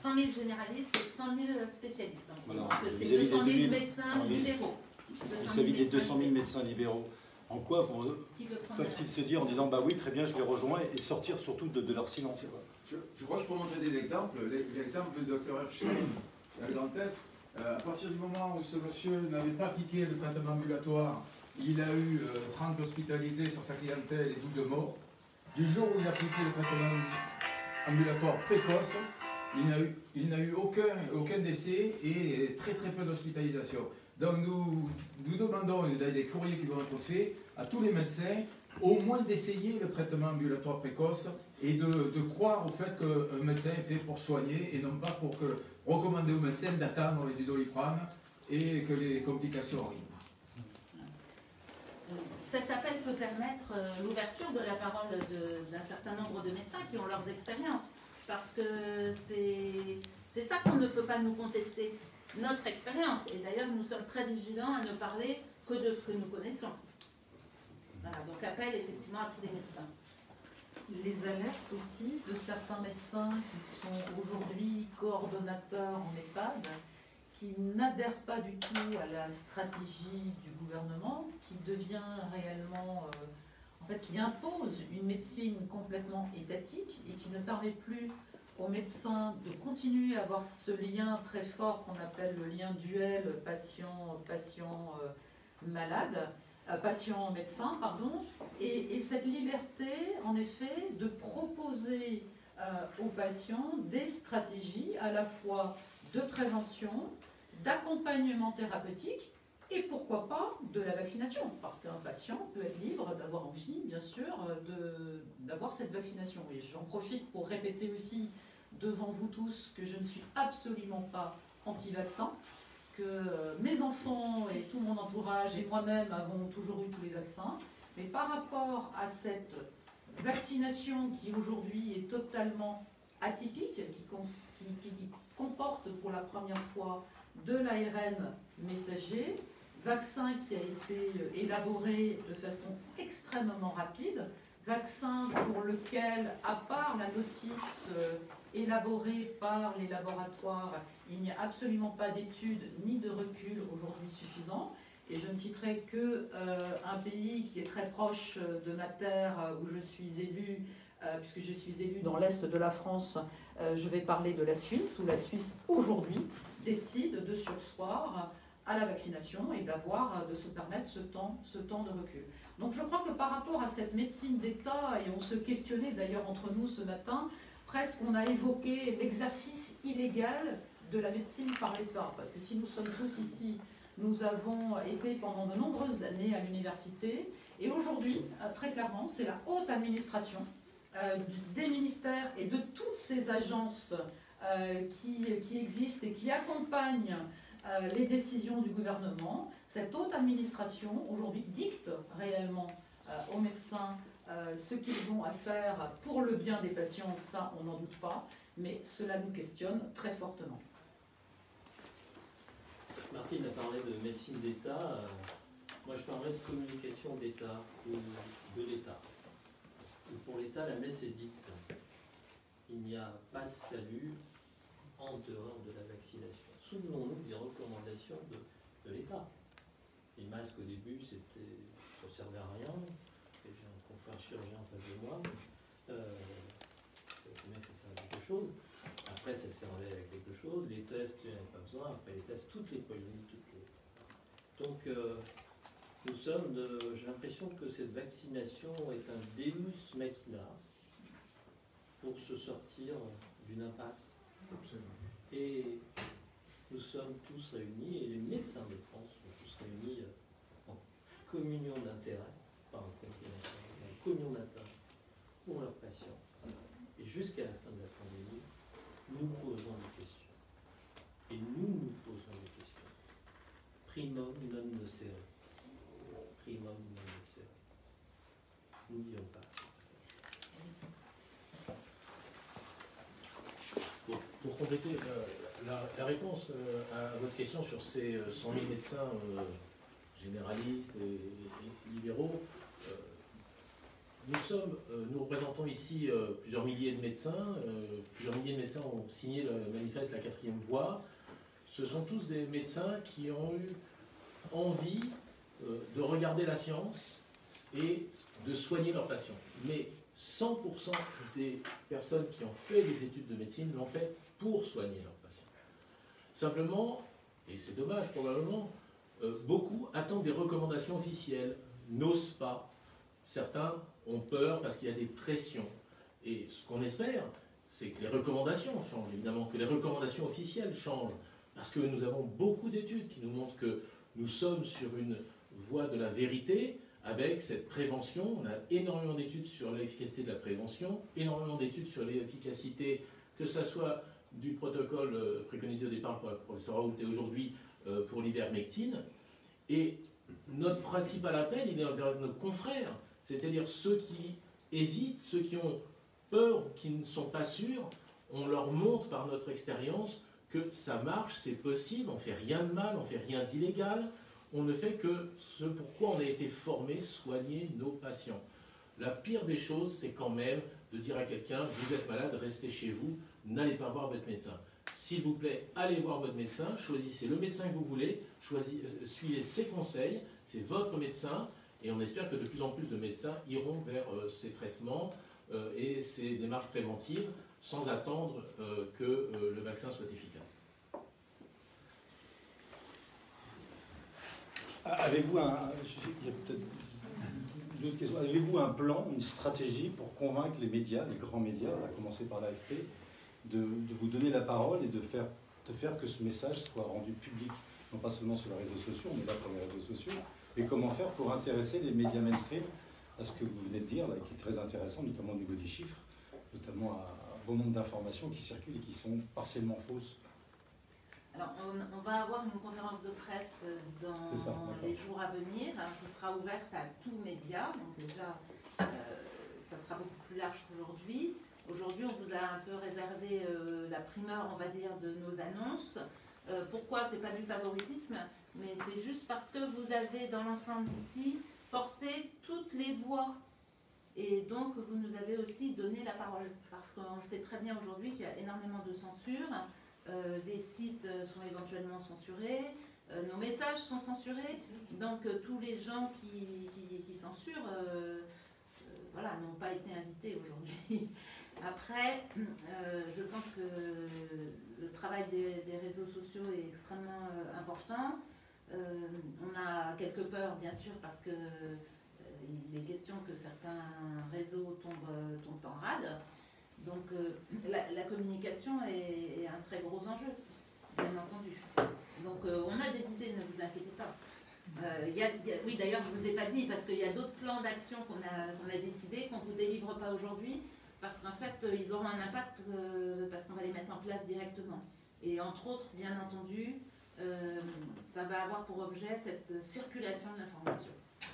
cent mille généralistes et cent mille spécialistes. Donc, Voilà. donc c'est Vis-à-vis deux cent mille des médecins libéraux. Vis-à-vis des deux cent mille médecins libéraux, en quoi vont- peuvent-ils se dire en disant bah oui, très bien, je les rejoins et sortir surtout de, de leur silence? Je, je crois que je peux montrer des exemples. L'exemple du docteur Epstein dans le Grand Est, euh, à partir du moment où ce monsieur n'avait pas appliqué le traitement ambulatoire, il a eu euh, trente hospitalisés sur sa clientèle et douze morts. Du jour où il a appliqué le traitement ambulatoire précoce, il n'a eu, il n'a eu aucun, aucun décès et très très peu d'hospitalisation. Donc nous, nous demandons, il y a des courriers qui vont être faits à tous les médecins, au moins d'essayer le traitement ambulatoire précoce et de, de croire au fait qu'un médecin est fait pour soigner et non pas pour que, recommander aux médecins d'attendre du doliprane et que les complications arrivent. Cet appel peut permettre l'ouverture de la parole d'un certain nombre de médecins qui ont leurs expériences, parce que c'est ça qu'on ne peut pas nous contester, notre expérience. Et d'ailleurs, nous sommes très vigilants à ne parler que de ce que nous connaissons. Voilà, donc appel effectivement à tous les médecins. Les alertes aussi de certains médecins qui sont aujourd'hui coordonnateurs en EHPAD, qui n'adhèrent pas du tout à la stratégie du gouvernement, qui devient réellement, euh, en fait, qui impose une médecine complètement étatique et qui ne permet plus aux médecins de continuer à avoir ce lien très fort qu'on appelle le lien duel patient, patient euh, malade, euh, patient médecin, pardon, et, et cette liberté, en effet, de proposer euh, aux patients des stratégies à la fois de prévention, d'accompagnement thérapeutique et pourquoi pas de la vaccination, parce qu'un patient peut être libre d'avoir envie, bien sûr, d'avoir cette vaccination. Et j'en profite pour répéter aussi devant vous tous que je ne suis absolument pas anti-vaccin, que mes enfants et tout mon entourage et moi-même avons toujours eu tous les vaccins, mais par rapport à cette vaccination qui aujourd'hui est totalement atypique, qui, qui, qui comporte pour la première fois de l'A R N messager, vaccin qui a été élaboré de façon extrêmement rapide, vaccin pour lequel, à part la notice euh, élaborée par les laboratoires, il n'y a absolument pas d'études ni de recul aujourd'hui suffisant. Et je ne citerai que euh, un pays qui est très proche de ma terre, où je suis élue, euh, puisque je suis élue dans l'Est de la France, euh, je vais parler de la Suisse, où la Suisse aujourd'hui décide de surseoir à la vaccination et d'avoir, de se permettre ce temps, ce temps de recul. Donc je crois que par rapport à cette médecine d'État, et on se questionnait d'ailleurs entre nous ce matin, presque on a évoqué l'exercice illégal de la médecine par l'État. Parce que si nous sommes tous ici, nous avons été pendant de nombreuses années à l'université, et aujourd'hui, très clairement, c'est la haute administration euh, des ministères et de toutes ces agences Euh, qui, qui existent et qui accompagnent euh, les décisions du gouvernement. Cette haute administration, aujourd'hui, dicte réellement euh, aux médecins euh, ce qu'ils ont à faire pour le bien des patients, ça, on n'en doute pas, mais cela nous questionne très fortement. Martine a parlé de médecine d'État. Euh, moi, je parlerai de communication d'État ou de l'État. Pour l'État, la messe est dite. Il n'y a pas de salut en dehors de la vaccination. Souvenons-nous des recommandations de, de l'État. Les masques au début, c'était, ça ne servait à rien. Et j'ai un confrère chirurgien en face de moi. Euh, bien que ça servait à quelque chose. Après, ça servait à quelque chose. Les tests, il n'y en avait pas besoin. Après les tests, toutes les polymies, toutes les. Donc, euh, nous sommes. De... J'ai l'impression que cette vaccination est un deus machina pour se sortir d'une impasse. Et nous sommes tous réunis, et les médecins de France sont tous réunis en communion d'intérêt, pas en communion d'intérêt, en communion d'intérêt pour leurs patients. Et jusqu'à la fin de la pandémie, nous posons des questions. Et nous nous posons des questions. Primum non nocere. Primum non nocere. N'oublions pas. Pour compléter, euh, la, la réponse euh, à votre question sur ces euh, cent mille médecins euh, généralistes et, et libéraux, euh, nous sommes, euh, nous représentons ici euh, plusieurs milliers de médecins, euh, plusieurs milliers de médecins ont signé le manifeste La Quatrième Voie. Ce sont tous des médecins qui ont eu envie euh, de regarder la science et de soigner leurs patients. Mais cent pour cent des personnes qui ont fait des études de médecine l'ont fait pour soigner leurs patients. Simplement, et c'est dommage probablement, euh, beaucoup attendent des recommandations officielles, n'osent pas. Certains ont peur parce qu'il y a des pressions. Et ce qu'on espère, c'est que les recommandations changent, évidemment, que les recommandations officielles changent. Parce que nous avons beaucoup d'études qui nous montrent que nous sommes sur une voie de la vérité avec cette prévention. On a énormément d'études sur l'efficacité de la prévention, énormément d'études sur l'efficacité, que ce soit du protocole préconisé au départ par le professeur Raoult et aujourd'hui pour l'ivermectine. Et notre principal appel, il est envers nos confrères, c'est-à-dire ceux qui hésitent, ceux qui ont peur, qui ne sont pas sûrs. On leur montre par notre expérience que ça marche, c'est possible, on ne fait rien de mal, on ne fait rien d'illégal, on ne fait que ce pourquoi on a été formé, soigner nos patients. La pire des choses, c'est quand même de dire à quelqu'un, vous êtes malade, restez chez vous, n'allez pas voir votre médecin. S'il vous plaît, allez voir votre médecin, choisissez le médecin que vous voulez, choisissez, suivez ses conseils, c'est votre médecin, et on espère que de plus en plus de médecins iront vers euh, ces traitements euh, et ces démarches préventives, sans attendre euh, que euh, le vaccin soit efficace. Avez-vous un, il y a peut-être d'autres questions. Avez-vous un plan, une stratégie pour convaincre les médias, les grands médias, à commencer par l'A F P, de, de vous donner la parole et de faire, de faire que ce message soit rendu public, non pas seulement sur les réseaux sociaux, mais là sur les réseaux sociaux, mais comment faire pour intéresser les médias mainstream à ce que vous venez de dire, là, qui est très intéressant, notamment au niveau des chiffres, notamment à un bon nombre d'informations qui circulent et qui sont partiellement fausses. Alors, on, on va avoir une conférence de presse dans ça, les jours à venir, hein, qui sera ouverte à tous médias. Donc déjà, euh, ça sera beaucoup plus large qu'aujourd'hui. Aujourd'hui, on vous a un peu réservé euh, la primeur, on va dire, de nos annonces. Euh, pourquoi? C'est pas du favoritisme, mais c'est juste parce que vous avez, dans l'ensemble ici, porté toutes les voix. Et donc, vous nous avez aussi donné la parole. Parce qu'on sait très bien aujourd'hui qu'il y a énormément de censure. Euh, les sites sont éventuellement censurés, euh, nos messages sont censurés, donc euh, tous les gens qui, qui, qui censurent euh, euh, voilà, n'ont pas été invités aujourd'hui. Après, euh, je pense que le travail des, des réseaux sociaux est extrêmement euh, important. Euh, on a quelques peurs, bien sûr, parce que euh, il est question que certains réseaux tombent, tombent en rade. Donc euh, la, la communication est, est un très gros enjeu, bien entendu. Donc euh, on a des idées, ne vous inquiétez pas. Euh, y a, y a, oui, d'ailleurs, je ne vous ai pas dit, parce qu'il y a d'autres plans d'action qu'on a, qu'on a décidés, qu'on ne vous délivre pas aujourd'hui, parce qu'en fait, ils auront un impact, euh, parce qu'on va les mettre en place directement. Et entre autres, bien entendu, euh, ça va avoir pour objet cette circulation de l'information.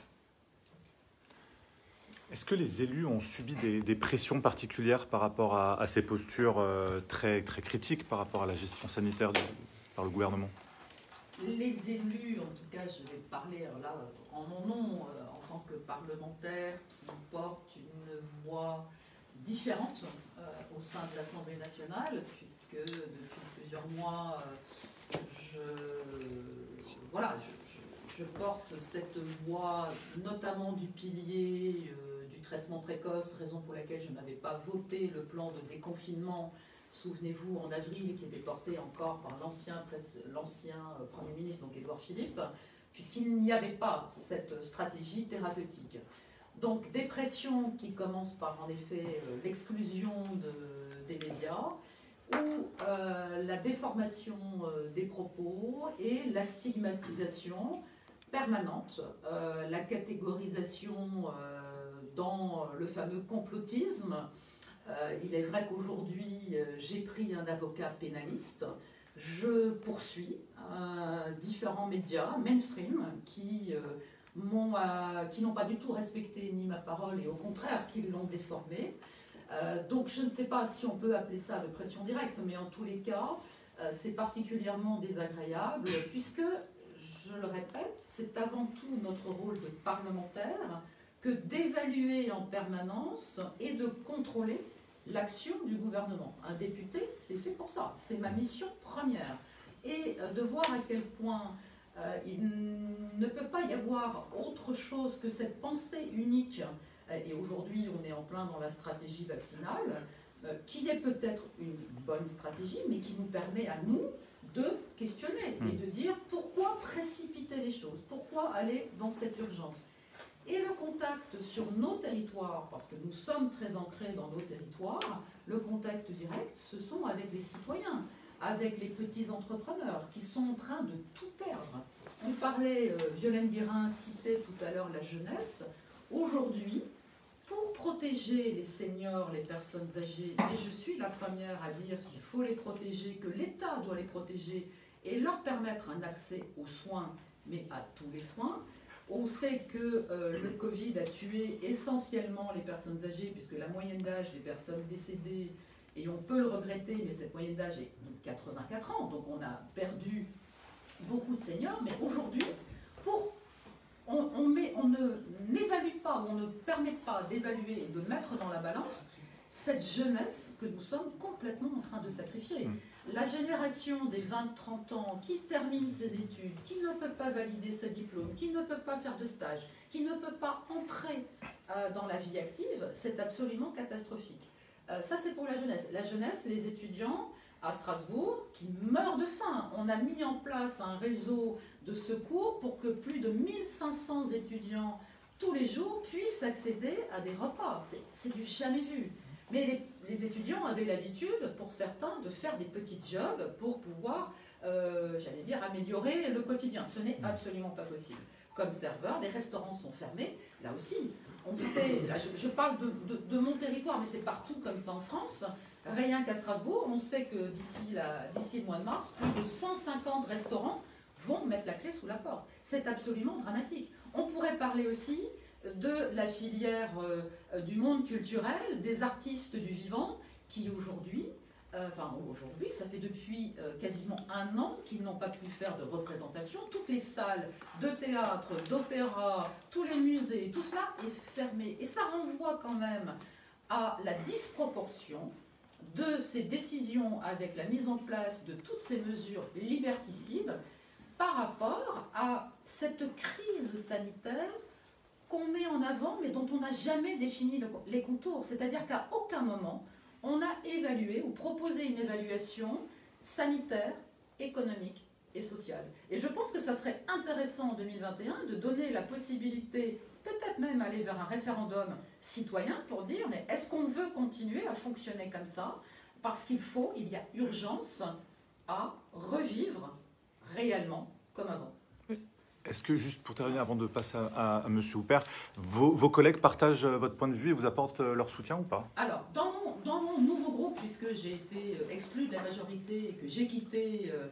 Est-ce que les élus ont subi des, des pressions particulières par rapport à, à ces postures euh, très, très critiques par rapport à la gestion sanitaire de, par le gouvernement? Les élus, en tout cas, je vais parler là en mon nom, euh, en tant que parlementaire qui porte une voix différente euh, au sein de l'Assemblée nationale, puisque depuis plusieurs mois, euh, je, voilà, je, je, je porte cette voix, notamment du pilier euh, traitement précoce, raison pour laquelle je n'avais pas voté le plan de déconfinement, souvenez-vous, en avril, qui était porté encore par l'ancien Premier ministre, donc Édouard Philippe, puisqu'il n'y avait pas cette stratégie thérapeutique. Donc des pressions qui commencent par, en effet, l'exclusion de, des médias, ou euh, la déformation euh, des propos et la stigmatisation permanente, euh, la catégorisation euh, dans le fameux complotisme. Euh, il est vrai qu'aujourd'hui, euh, j'ai pris un avocat pénaliste. Je poursuis euh, différents médias mainstream qui, euh, m'ont, euh, qui n'ont pas du tout respecté ni ma parole et au contraire qui l'ont déformée. Euh, donc je ne sais pas si on peut appeler ça de pression directe, mais en tous les cas, euh, c'est particulièrement désagréable puisque, je le répète, c'est avant tout notre rôle de parlementaire que que d'évaluer en permanence et de contrôler l'action du gouvernement. Un député, c'est fait pour ça. C'est ma mission première. Et de voir à quel point euh, il ne peut pas y avoir autre chose que cette pensée unique. Et aujourd'hui, on est en plein dans la stratégie vaccinale, euh, qui est peut-être une bonne stratégie, mais qui nous permet à nous de questionner et de dire pourquoi précipiter les choses, pourquoi aller dans cette urgence. Et le contact sur nos territoires, parce que nous sommes très ancrés dans nos territoires, le contact direct, ce sont avec les citoyens, avec les petits entrepreneurs qui sont en train de tout perdre. On parlait, euh, Violaine Guérin citait tout à l'heure la jeunesse. Aujourd'hui, pour protéger les seniors, les personnes âgées, et je suis la première à dire qu'il faut les protéger, que l'État doit les protéger et leur permettre un accès aux soins, mais à tous les soins. On sait que euh, le Covid a tué essentiellement les personnes âgées, puisque la moyenne d'âge des personnes décédées, et on peut le regretter, mais cette moyenne d'âge est de quatre-vingt-quatre ans, donc on a perdu beaucoup de seniors, mais aujourd'hui, pour on, on, met, on ne n'évalue pas, on ne permet pas d'évaluer et de mettre dans la balance cette jeunesse que nous sommes complètement en train de sacrifier. La génération des vingt trente ans qui termine ses études, qui ne peut pas valider ce diplôme, qui ne peut pas faire de stage, qui ne peut pas entrer euh, dans la vie active, c'est absolument catastrophique. Euh, ça, c'est pour la jeunesse. La jeunesse, les étudiants à Strasbourg qui meurent de faim. On a mis en place un réseau de secours pour que plus de mille cinq cents étudiants tous les jours puissent accéder à des repas. C'est du jamais vu. Mais les, les étudiants avaient l'habitude, pour certains, de faire des petits jobs pour pouvoir, euh, j'allais dire, améliorer le quotidien. Ce n'est absolument pas possible. Comme serveur, les restaurants sont fermés. Là aussi, on sait, là, je, je parle de, de, de mon territoire, mais c'est partout comme ça en France. Rien qu'à Strasbourg, on sait que d'ici d'ici le mois de mars, plus de cent cinquante restaurants vont mettre la clé sous la porte. C'est absolument dramatique. On pourrait parler aussi de la filière euh, du monde culturel, des artistes du vivant, qui aujourd'hui, euh, enfin aujourd'hui, ça fait depuis euh, quasiment un an qu'ils n'ont pas pu faire de représentation. Toutes les salles de théâtre, d'opéra, tous les musées, tout cela est fermé. Et ça renvoie quand même à la disproportion de ces décisions avec la mise en place de toutes ces mesures liberticides par rapport à cette crise sanitaire qu'on met en avant, mais dont on n'a jamais défini le, les contours. C'est-à-dire qu'à aucun moment, on a évalué ou proposé une évaluation sanitaire, économique et sociale. Et je pense que ça serait intéressant en deux mille vingt et un de donner la possibilité, peut-être même aller vers un référendum citoyen pour dire, mais est-ce qu'on veut continuer à fonctionner comme ça? Parce qu'il faut, il y a urgence à revivre réellement comme avant. Est-ce que, juste pour terminer, avant de passer à, à, à M. Houpert, vos, vos collègues partagent votre point de vue et vous apportent leur soutien ou pas? Alors, dans mon, dans mon nouveau groupe, puisque j'ai été exclue de la majorité et que j'ai quitté euh,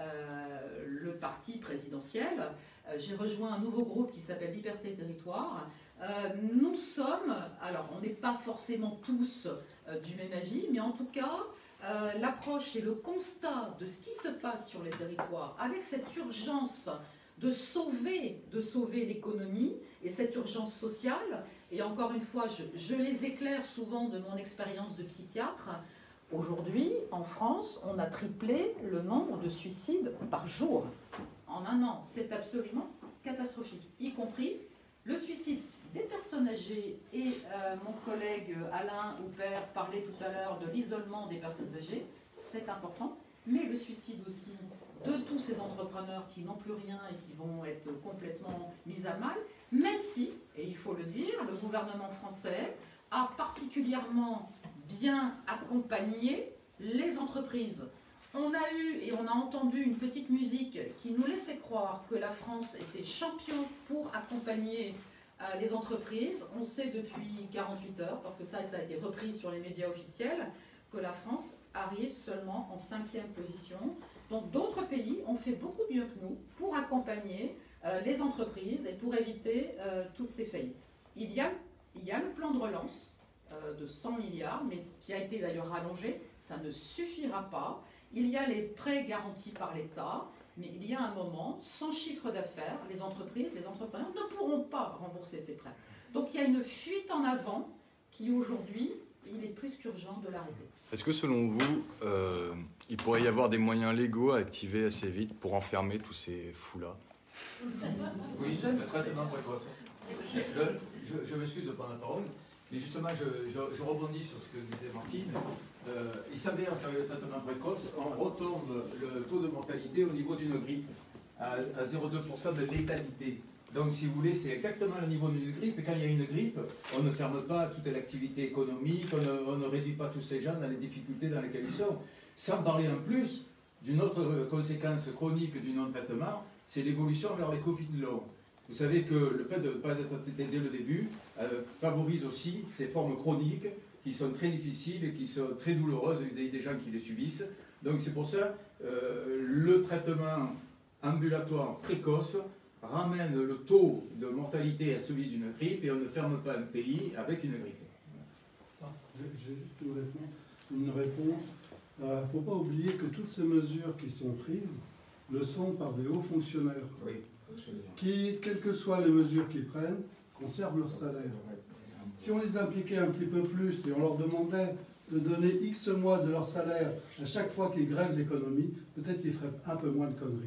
euh, le parti présidentiel, euh, j'ai rejoint un nouveau groupe qui s'appelle Liberté et Territoire. Euh, nous sommes, alors on n'est pas forcément tous euh, du même avis, mais en tout cas, euh, l'approche et le constat de ce qui se passe sur les territoires, avec cette urgence de sauver, de sauver l'économie et cette urgence sociale. Et encore une fois, je, je les éclaire souvent de mon expérience de psychiatre. Aujourd'hui, en France, on a triplé le nombre de suicides par jour en un an. C'est absolument catastrophique, y compris le suicide des personnes âgées. Et euh, mon collègue Alain Houpert parlait tout à l'heure de l'isolement des personnes âgées. C'est important, mais le suicide aussi de tous ces entrepreneurs qui n'ont plus rien et qui vont être complètement mis à mal, même si, et il faut le dire, le gouvernement français a particulièrement bien accompagné les entreprises. On a eu et on a entendu une petite musique qui nous laissait croire que la France était champion pour accompagner euh, les entreprises. On sait depuis quarante-huit heures, parce que ça, ça a été repris sur les médias officiels, que la France arrive seulement en cinquième position. Donc d'autres pays ont fait beaucoup mieux que nous pour accompagner euh, les entreprises et pour éviter euh, toutes ces faillites. Il y a, il y a le plan de relance euh, de cent milliards, mais qui a été d'ailleurs rallongé, ça ne suffira pas. Il y a les prêts garantis par l'État, mais il y a un moment, sans chiffre d'affaires, les entreprises, les entrepreneurs ne pourront pas rembourser ces prêts. Donc il y a une fuite en avant qui aujourd'hui, il est plus qu'urgent de l'arrêter. Est-ce que selon vous, euh, il pourrait y avoir des moyens légaux à activer assez vite pour enfermer tous ces fous-là? Oui, le traitement précoce. Je, je, je m'excuse de prendre la parole, mais justement, je, je, je rebondis sur ce que disait Martine. Euh, il s'avère qu'avec le traitement précoce, on retombe le taux de mortalité au niveau d'une grippe, à, à zéro virgule deux pour cent de létalité. Donc, si vous voulez, c'est exactement le niveau d'une grippe. Et quand il y a une grippe, on ne ferme pas toute l'activité économique, on ne, on ne réduit pas tous ces gens dans les difficultés dans lesquelles ils sont. Sans parler en plus d'une autre conséquence chronique du non-traitement, c'est l'évolution vers les Covid longs. Vous savez que le fait de ne pas être traité dès le début euh, favorise aussi ces formes chroniques qui sont très difficiles et qui sont très douloureuses vis-à-vis des gens qui les subissent. Donc c'est pour ça euh, le traitement ambulatoire précoce ramène le taux de mortalité à celui d'une grippe et on ne ferme pas un pays avec une grippe. J'ai juste une réponse. Une réponse. Il ne faut pas oublier que toutes ces mesures qui sont prises le sont par des hauts fonctionnaires Oui. qui, quelles que soient les mesures qu'ils prennent, conservent leur salaire. Si on les impliquait un petit peu plus et on leur demandait de donner X mois de leur salaire à chaque fois qu'ils grèvent l'économie, peut-être qu'ils feraient un peu moins de conneries.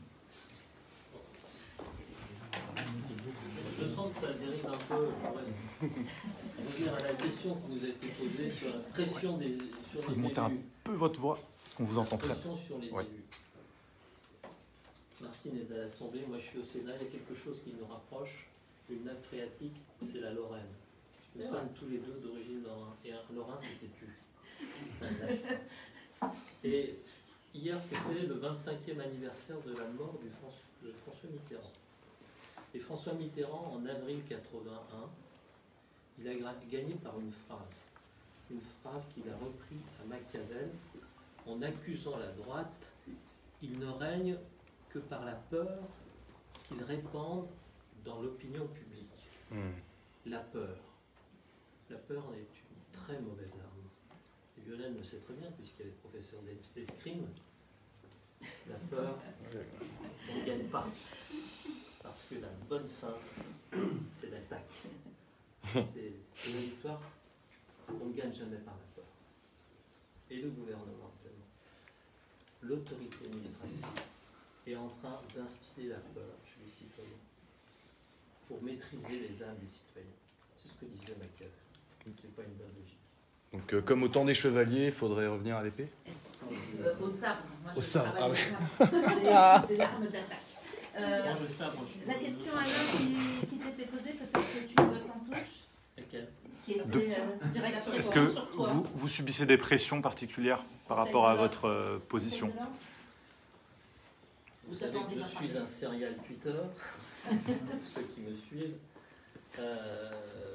Je sens que ça dérive un peu. Je revenir à la question qui nous a été posée sur la pression des sur Vous pouvez les monter un élus. peu votre voix, parce qu'on vous entend La très. pression sur les Ouais. élus. Martine est à l'Assemblée, moi je suis au Sénat, il y a quelque chose qui nous rapproche. Une nappe phréatique, c'est la Lorraine. Nous sommes tous les deux d'origine lorrain. Et un Lorrain, c'était tu. C'est un nappe. Et hier, c'était le vingt-cinquième anniversaire de la mort du François, de François Mitterrand. Et François Mitterrand, en avril quatre-vingt-un, il a gagné par une phrase. Une phrase qu'il a reprise à Machiavel en accusant la droite. Il ne règne que par la peur qu'il répande dans l'opinion publique. Mmh. La peur. La peur est une très mauvaise arme. Et Lionel le sait très bien, puisqu'elle est professeure d'escrime. La peur, on ne gagne pas. Parce que la bonne feinte, c'est l'attaque. C'est la victoire, on ne gagne jamais par la peur. Et le gouvernement, actuellement, l'autorité administrative, est en train d'instiller la peur chez les citoyens pour maîtriser les âmes des citoyens. C'est ce que disait Machiavel. Ce n'est pas une bonne logique. Donc, euh, comme au temps des chevaliers, il faudrait revenir à l'épée? Euh, au sabre. Moi, Au je sabre, travaille ah au ouais. sabre. C'est c'est l'arme d'attaque. Euh, Moi, je sabre, je suis la je- question je- alors qui, qui t'était posée, peut-être que tu t'en touches, Laquelle? qui était De- euh, directement Est-ce que sur toi. vous, vous subissez des pressions particulières par rapport à votre euh, position? Vous savez que je suis un serial Twitter, ceux qui me suivent. Euh,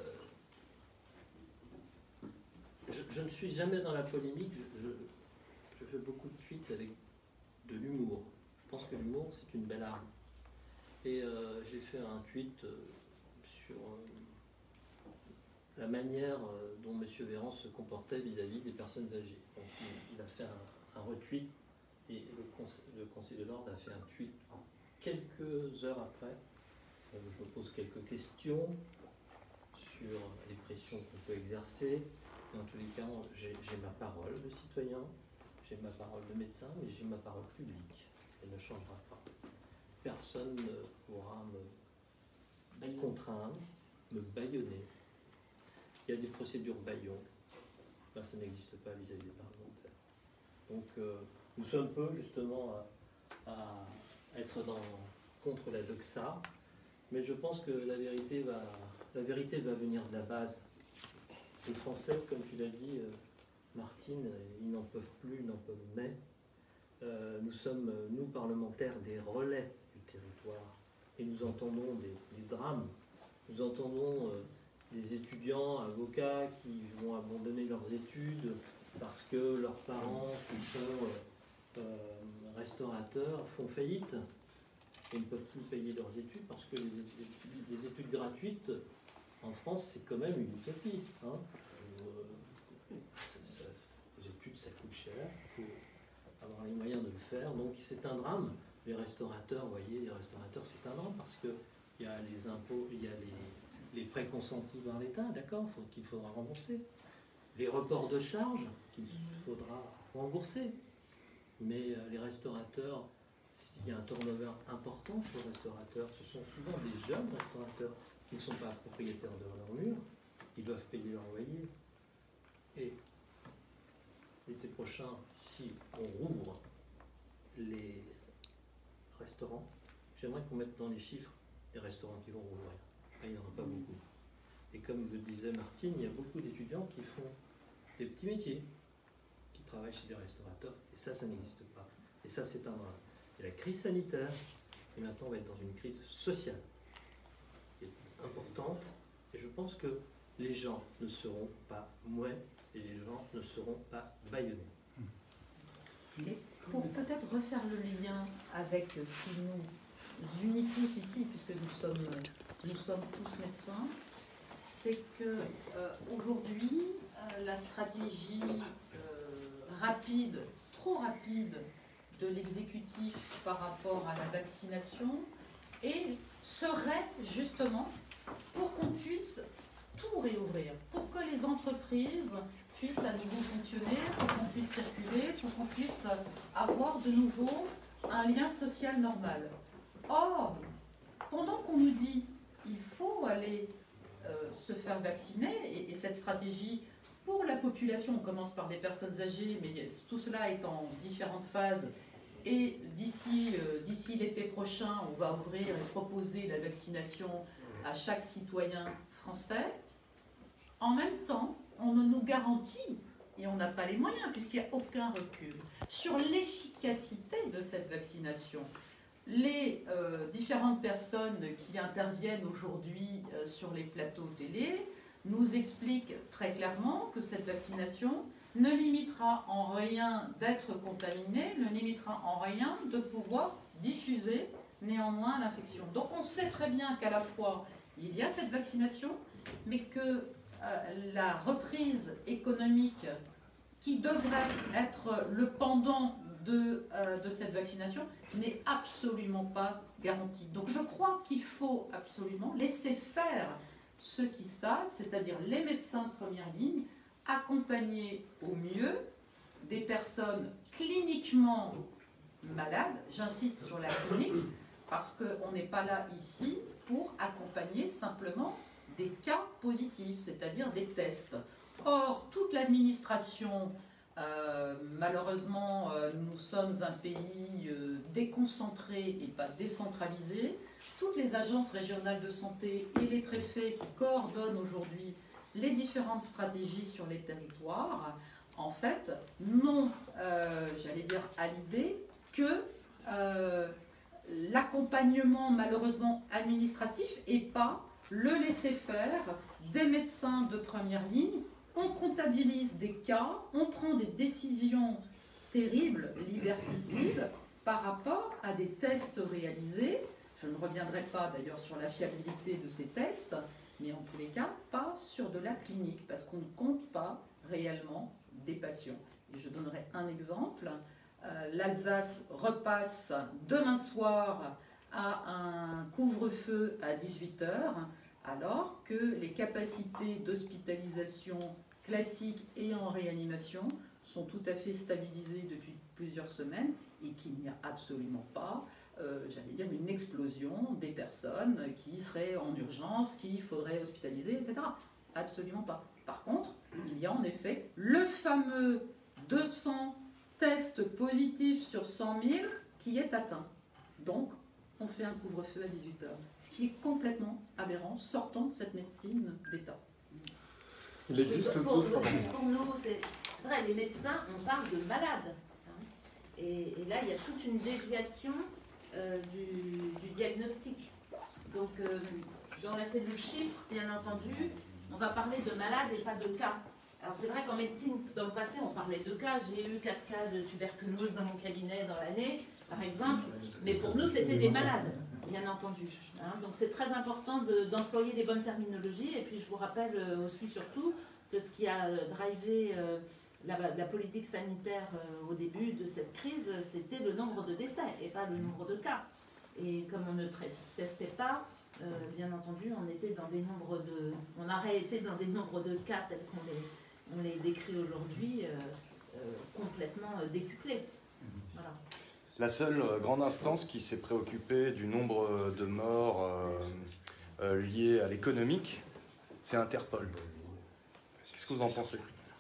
je, je ne suis jamais dans la polémique, je, je, je fais beaucoup de tweets avec de l'humour. Je pense que l'humour, c'est une belle arme. Et euh, j'ai fait un tweet euh, sur euh, la manière euh, dont M. Véran se comportait vis-à-vis des personnes âgées. Donc, il, il a fait un, un retweet et le conseil, le conseil de l'ordre a fait un tweet quelques heures après. Euh, je me pose quelques questions sur les pressions qu'on peut exercer. Dans tous les cas, j'ai j'ai ma parole de citoyen, j'ai ma parole de médecin, mais j'ai ma parole publique. Elle ne changera pas. Personne ne pourra me contraindre, me bâillonner. Il y a des procédures bâillons. Ben, ça n'existe pas vis-à-vis des parlementaires. Donc, euh, nous sommes peu, justement, à, à être dans, contre la doxa, mais je pense que la vérité va, la vérité va venir de la base. Les Français, comme tu l'as dit, euh, Martine, ils n'en peuvent plus, ils n'en peuvent mais. Euh, nous sommes, nous, parlementaires, des relais du territoire, et nous entendons des, des drames. Nous entendons euh, des étudiants, avocats, qui vont abandonner leurs études parce que leurs parents, qui sont euh, euh, restaurateurs, font faillite et ne peuvent plus payer leurs études parce que les études, les études gratuites en France, c'est quand même une utopie. Hein. Euh, ça, ça, les études, ça coûte cher, il faut avoir les moyens de le faire, donc c'est un drame. Les restaurateurs, vous voyez, les restaurateurs, c'est un drame parce qu'il y a les impôts, il y a les, les prêts consentis par l'État, d'accord, qu'il faudra rembourser. Les reports de charges qu'il faudra rembourser. Mais euh, les restaurateurs, s'il y a un turnover important chez les restaurateurs, ce sont souvent des jeunes restaurateurs qui ne sont pas propriétaires de leur mur, qui doivent payer leur loyer. Et l'été prochain, si on rouvre les restaurants, j'aimerais qu'on mette dans les chiffres les restaurants qui vont rouvrir. Il n'y en a pas beaucoup. Et comme le disait Martine, il y a beaucoup d'étudiants qui font des petits métiers, qui travaillent chez des restaurateurs, et ça, ça n'existe pas. Et ça, c'est un drame. Il y a la crise sanitaire, et maintenant on va être dans une crise sociale qui est importante, et je pense que les gens ne seront pas mouais, et les gens ne seront pas bâillonnés. Et pour peut-être refaire le lien avec ce qui nous unit tous ici, puisque nous sommes, nous sommes tous médecins, c'est que euh, aujourd'hui, euh, la stratégie euh, rapide, trop rapide de l'exécutif par rapport à la vaccination et serait justement pour qu'on puisse tout réouvrir, pour que les entreprises puissent à nouveau fonctionner, pour qu'on puisse circuler, pour qu'on puisse avoir de nouveau un lien social normal. Or, pendant qu'on nous dit il faut aller euh, se faire vacciner, et, et cette stratégie pour la population, on commence par des personnes âgées, mais tout cela est en différentes phases, et d'ici euh, d'ici l'été prochain, on va ouvrir et proposer la vaccination à chaque citoyen français. En même temps, on ne nous garantit, et on n'a pas les moyens, puisqu'il n'y a aucun recul, sur l'efficacité de cette vaccination. Les euh, différentes personnes qui interviennent aujourd'hui euh, sur les plateaux télé nous expliquent très clairement que cette vaccination ne limitera en rien d'être contaminé, ne limitera en rien de pouvoir diffuser néanmoins l'infection. Donc on sait très bien qu'à la fois il y a cette vaccination, mais que euh, la reprise économique qui devrait être le pendant de, euh, de cette vaccination n'est absolument pas garantie. Donc je crois qu'il faut absolument laisser faire ceux qui savent, c'est-à-dire les médecins de première ligne, accompagner au mieux des personnes cliniquement malades, j'insiste sur la clinique, parce qu'on n'est pas là ici pour accompagner simplement des cas positifs, c'est-à-dire des tests. Or, toute l'administration, euh, malheureusement, euh, nous sommes un pays euh, déconcentré et pas décentralisé. Toutes les agences régionales de santé et les préfets qui coordonnent aujourd'hui les différentes stratégies sur les territoires, en fait, n'ont, euh, j'allais dire, à l'idée que euh, l'accompagnement, malheureusement, administratif et pas le laisser-faire des médecins de première ligne. On comptabilise des cas, on prend des décisions terribles, liberticides, par rapport à des tests réalisés. Je ne reviendrai pas d'ailleurs sur la fiabilité de ces tests, mais en tous les cas, pas sur de la clinique, parce qu'on ne compte pas réellement des patients. Et je donnerai un exemple. Euh, L'Alsace repasse demain soir à un couvre-feu à dix-huit heures, alors que les capacités d'hospitalisation classiques et en réanimation sont tout à fait stabilisées depuis plusieurs semaines et qu'il n'y a absolument pas, euh, j'allais dire, une explosion des personnes qui seraient en urgence, qu'il faudrait hospitaliser, et cetera. Absolument pas. Par contre, il y a en effet le fameux deux cents tests positifs sur cent mille qui est atteint. Donc, on fait un couvre-feu à dix-huit heures. Ce qui est complètement aberrant, sortant de cette médecine d'État. Il existe pour, d'autres... pour, pour nous, c'est vrai, les médecins, on parle de malades. Hein. Et, et là, il y a toute une déviation euh, du, du diagnostic. Donc, euh, dans la cellule chiffre, bien entendu, on va parler de malades et pas de cas. Alors, c'est vrai qu'en médecine, dans le passé, on parlait de cas. J'ai eu quatre cas de tuberculose dans mon cabinet dans l'année, par exemple. Mais pour nous, c'était des malades, bien entendu. Hein. Donc, c'est très important de, d'employer les bonnes terminologies. Et puis, je vous rappelle aussi, surtout, que ce qui a drivé euh, la, la politique sanitaire euh, au début de cette crise, c'était le nombre de décès et pas le nombre de cas. Et comme on ne testait pas, euh, bien entendu, on était dans des nombres de, on aurait été dans des nombres de cas tels qu'on les, on les décrit aujourd'hui, euh, euh, complètement euh, décuplés. Voilà. La seule euh, grande instance qui s'est préoccupée du nombre euh, de morts euh, euh, liés à l'économique, c'est Interpol. Qu'est-ce que vous en pensez?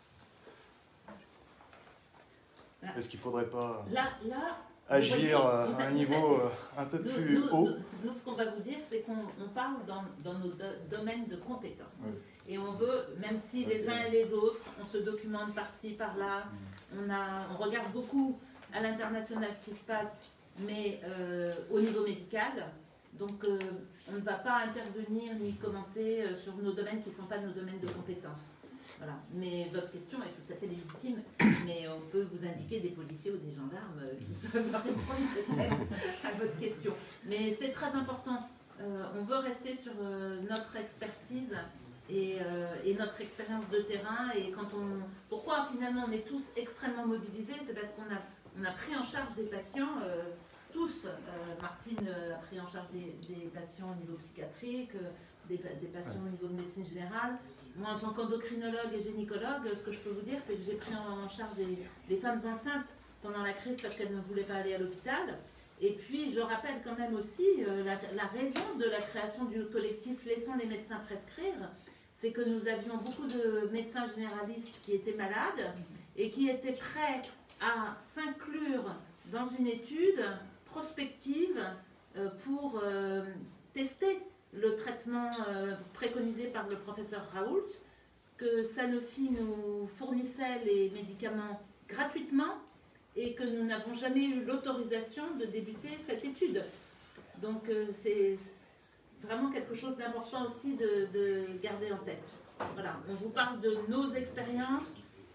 Est-ce qu'il ne faudrait pas là, là, agir voyez, à un êtes, niveau êtes, un peu nous, plus nous, haut? Nous, nous, ce qu'on va vous dire, c'est qu'on on parle dans, dans nos do domaines de compétences. Oui. Et on veut, même si les uns et les autres, on se documente par-ci, par-là, on, on regarde beaucoup à l'international ce qui se passe, mais euh, au niveau médical, donc euh, on ne va pas intervenir ni commenter euh, sur nos domaines qui ne sont pas nos domaines de compétences. Voilà. Mais votre question est tout à fait légitime, mais on peut vous indiquer des policiers ou des gendarmes euh, qui peuvent répondre peut-être à votre question. Mais c'est très important. Euh, on veut rester sur euh, notre expertise et, euh, et notre expérience de terrain. Et quand on, pourquoi finalement on est tous extrêmement mobilisés? C'est parce qu'on a, on a pris en charge des patients, euh, tous. Euh, Martine a pris en charge des, des patients au niveau psychiatrique, des, des patients au niveau de médecine générale. Moi, en tant qu'endocrinologue et gynécologue, ce que je peux vous dire, c'est que j'ai pris en charge des, des femmes enceintes pendant la crise parce qu'elles ne voulaient pas aller à l'hôpital. Et puis, je rappelle quand même aussi euh, la, la raison de la création du collectif Laissons les médecins prescrire, c'est que nous avions beaucoup de médecins généralistes qui étaient malades et qui étaient prêts à s'inclure dans une étude prospective euh, pour euh, tester le traitement euh, préconisé par le professeur Raoult, que Sanofi nous fournissait les médicaments gratuitement et que nous n'avons jamais eu l'autorisation de débuter cette étude. Donc euh, c'est vraiment quelque chose d'important aussi de, de garder en tête. Voilà, on vous parle de nos expériences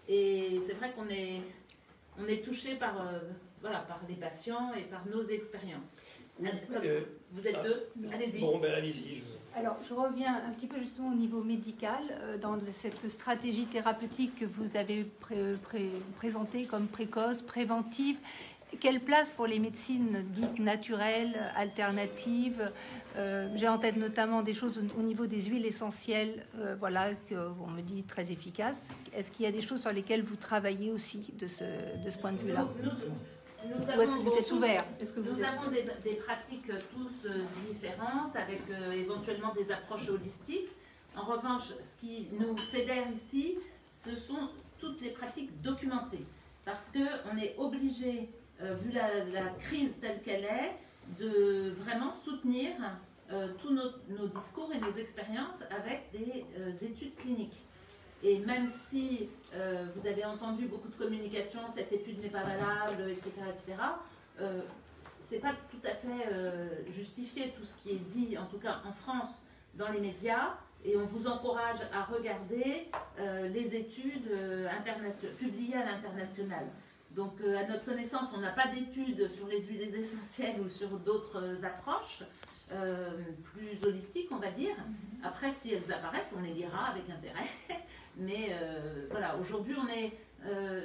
et c'est vrai qu'on est, on est touché par, euh, voilà, par les patients et par nos expériences. Euh, vous êtes deux, allez-y. Bon, ben allez-y. Alors, je reviens un petit peu justement au niveau médical, euh, dans cette stratégie thérapeutique que vous avez pré pré présentée comme précoce, préventive. Quelle place pour les médecines dites naturelles, alternatives? euh, J'ai en tête notamment des choses au, au niveau des huiles essentielles, euh, voilà, qu'on me dit très efficaces. Est-ce qu'il y a des choses sur lesquelles vous travaillez aussi de ce, de ce point de vue-là? Nous Ou est-ce que vous êtes ouvert? Est-ce que vous Nous êtes... avons des, des pratiques tous euh, différentes, avec euh, éventuellement des approches holistiques. En revanche, ce qui nous fédère ici, ce sont toutes les pratiques documentées. Parce qu'on est obligé, euh, vu la, la crise telle qu'elle est, de vraiment soutenir euh, tous nos, nos discours et nos expériences avec des euh, études cliniques. Et même si euh, vous avez entendu beaucoup de communication, cette étude n'est pas valable, et cetera, et cetera, euh, c'est pas tout à fait euh, justifié tout ce qui est dit, en tout cas en France, dans les médias. Et on vous encourage à regarder euh, les études euh, publiées à l'international. Donc, euh, à notre connaissance, on n'a pas d'études sur les huiles essentielles ou sur d'autres euh, approches euh, plus holistiques, on va dire. Après, si elles apparaissent, on les lira avec intérêt. Mais euh, voilà, aujourd'hui, on est, euh,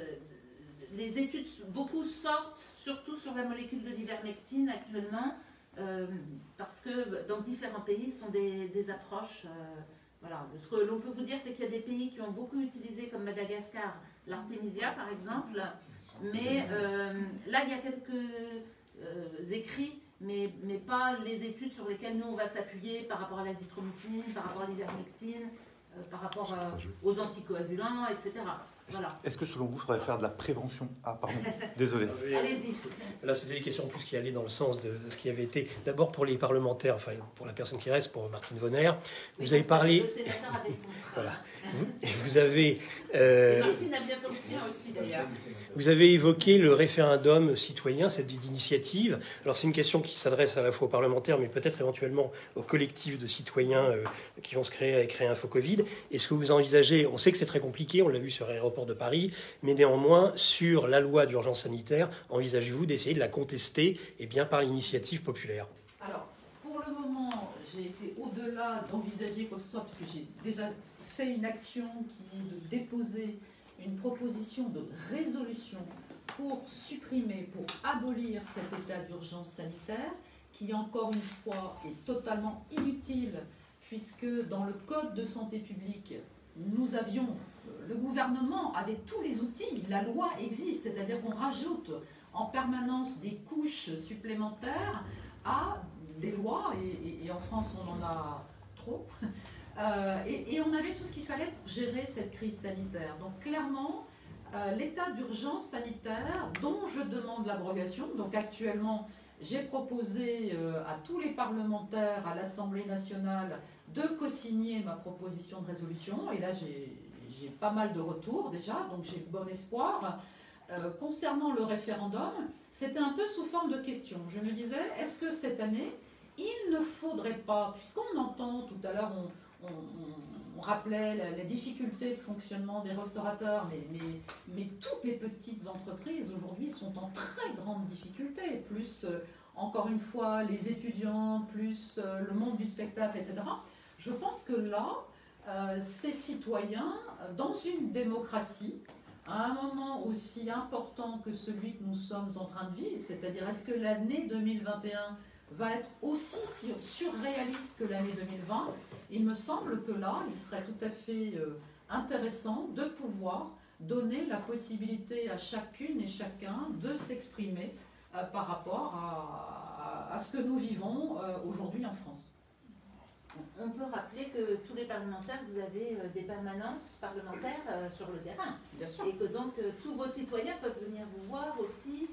les études, beaucoup sortent, surtout sur la molécule de l'ivermectine actuellement, euh, parce que dans différents pays, ce sont des, des approches. Euh, voilà. Ce que l'on peut vous dire, c'est qu'il y a des pays qui ont beaucoup utilisé, comme Madagascar, l'artémisia par exemple. Mais euh, là, il y a quelques euh, écrits, mais, mais pas les études sur lesquelles nous, on va s'appuyer par rapport à l'azithromycine, par rapport à l'ivermectine. Par rapport à, aux anticoagulants, et cetera. Voilà. Est-ce que selon vous, il faudrait faire de la prévention? Ah, pardon, désolé. Allez-y. Là, c'était des questions en plus qui allaient dans le sens de, de ce qui avait été. D'abord pour les parlementaires, enfin pour la personne qui reste, pour Martine Vonner. Vous oui, avez parlé. Le sénateur avait son voilà. Vous, vous avez. Euh... Et Martine a bientôt le sien aussi d'ailleurs. Vous avez évoqué le référendum citoyen, cette initiative. Alors c'est une question qui s'adresse à la fois aux parlementaires, mais peut-être éventuellement aux collectifs de citoyens euh, qui vont se créer avec Réinfo Covid. Est-ce que vous envisagez, on sait que c'est très compliqué, on l'a vu sur l'aéroport de Paris, mais néanmoins, sur la loi d'urgence sanitaire, envisagez-vous d'essayer de la contester eh bien, par l'initiative populaire? Alors, pour le moment, j'ai été au-delà d'envisager quoi que ce soit, puisque j'ai déjà fait une action qui est de déposer une proposition de résolution pour supprimer, pour abolir cet état d'urgence sanitaire, qui encore une fois est totalement inutile, puisque dans le Code de santé publique, nous avions, le gouvernement avait tous les outils, la loi existe, c'est-à-dire qu'on rajoute en permanence des couches supplémentaires à des lois, et, et, et en France on en a trop, euh, et, et on avait tout ce qu'il fallait pour gérer cette crise sanitaire. Donc clairement, euh, l'état d'urgence sanitaire dont je demande l'abrogation, donc actuellement j'ai proposé euh, à tous les parlementaires à l'Assemblée nationale de co-signer ma proposition de résolution, et là j'ai pas mal de retours déjà, donc j'ai bon espoir. Euh, concernant le référendum, c'était un peu sous forme de question. Je me disais, est-ce que cette année, il ne faudrait pas, puisqu'on entend tout à l'heure, on, on, on rappelait la, la difficulté de fonctionnement des restaurateurs, mais, mais, mais toutes les petites entreprises aujourd'hui sont en très grande difficulté, plus euh, encore une fois les étudiants, plus euh, le monde du spectacle, et cetera. Je pense que là, euh, ces citoyens, dans une démocratie, à un moment aussi important que celui que nous sommes en train de vivre, c'est-à-dire est-ce que l'année deux mille vingt et un va être aussi sur, surréaliste que l'année deux mille vingt, il me semble que là, il serait tout à fait euh, intéressant de pouvoir donner la possibilité à chacune et chacun de s'exprimer euh, par rapport à, à, à ce que nous vivons euh, aujourd'hui en France. On peut rappeler que tous les parlementaires, vous avez des permanences parlementaires sur le terrain. Bien sûr. Et que donc tous vos citoyens peuvent venir vous voir aussi.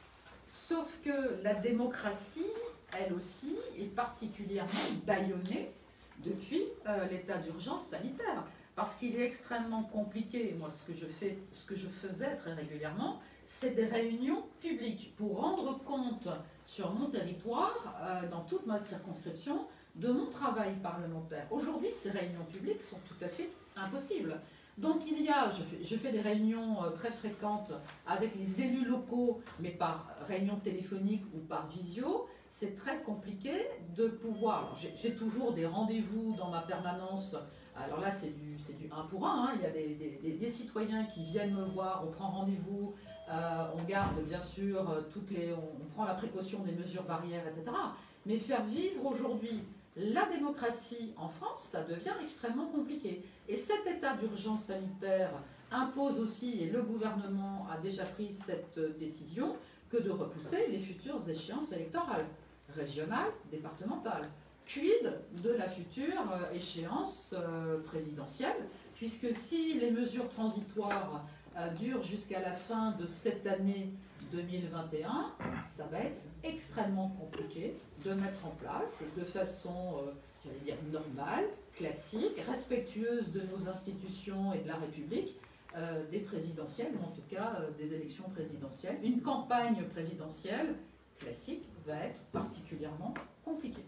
Sauf que la démocratie, elle aussi, est particulièrement bâillonnée depuis euh, l'état d'urgence sanitaire. Parce qu'il est extrêmement compliqué, moi ce que je fais, ce que je faisais très régulièrement, c'est des réunions publiques pour rendre compte sur mon territoire, euh, dans toute ma circonscription, de mon travail parlementaire. Aujourd'hui, ces réunions publiques sont tout à fait impossibles. Donc il y a, je fais, je fais des réunions très fréquentes avec les élus locaux, mais par réunion téléphonique ou par visio. C'est très compliqué de pouvoir... J'ai toujours des rendez-vous dans ma permanence. Alors là, c'est du, c'est du un pour un. Hein. Il y a des, des, des citoyens qui viennent me voir, on prend rendez-vous, euh, on garde bien sûr toutes les... On, on prend la précaution des mesures barrières, et cetera. Mais faire vivre aujourd'hui la démocratie en France, ça devient extrêmement compliqué. Et cet état d'urgence sanitaire impose aussi, et le gouvernement a déjà pris cette décision, que de repousser les futures échéances électorales, régionales, départementales. Quid de la future échéance présidentielle, puisque si les mesures transitoires durent jusqu'à la fin de cette année deux mille vingt et un, ça va être extrêmement compliqué de mettre en place de façon, euh, j'allais dire, normale, classique, respectueuse de nos institutions et de la République, euh, des présidentielles, ou en tout cas euh, des élections présidentielles. Une campagne présidentielle classique va être particulièrement compliquée.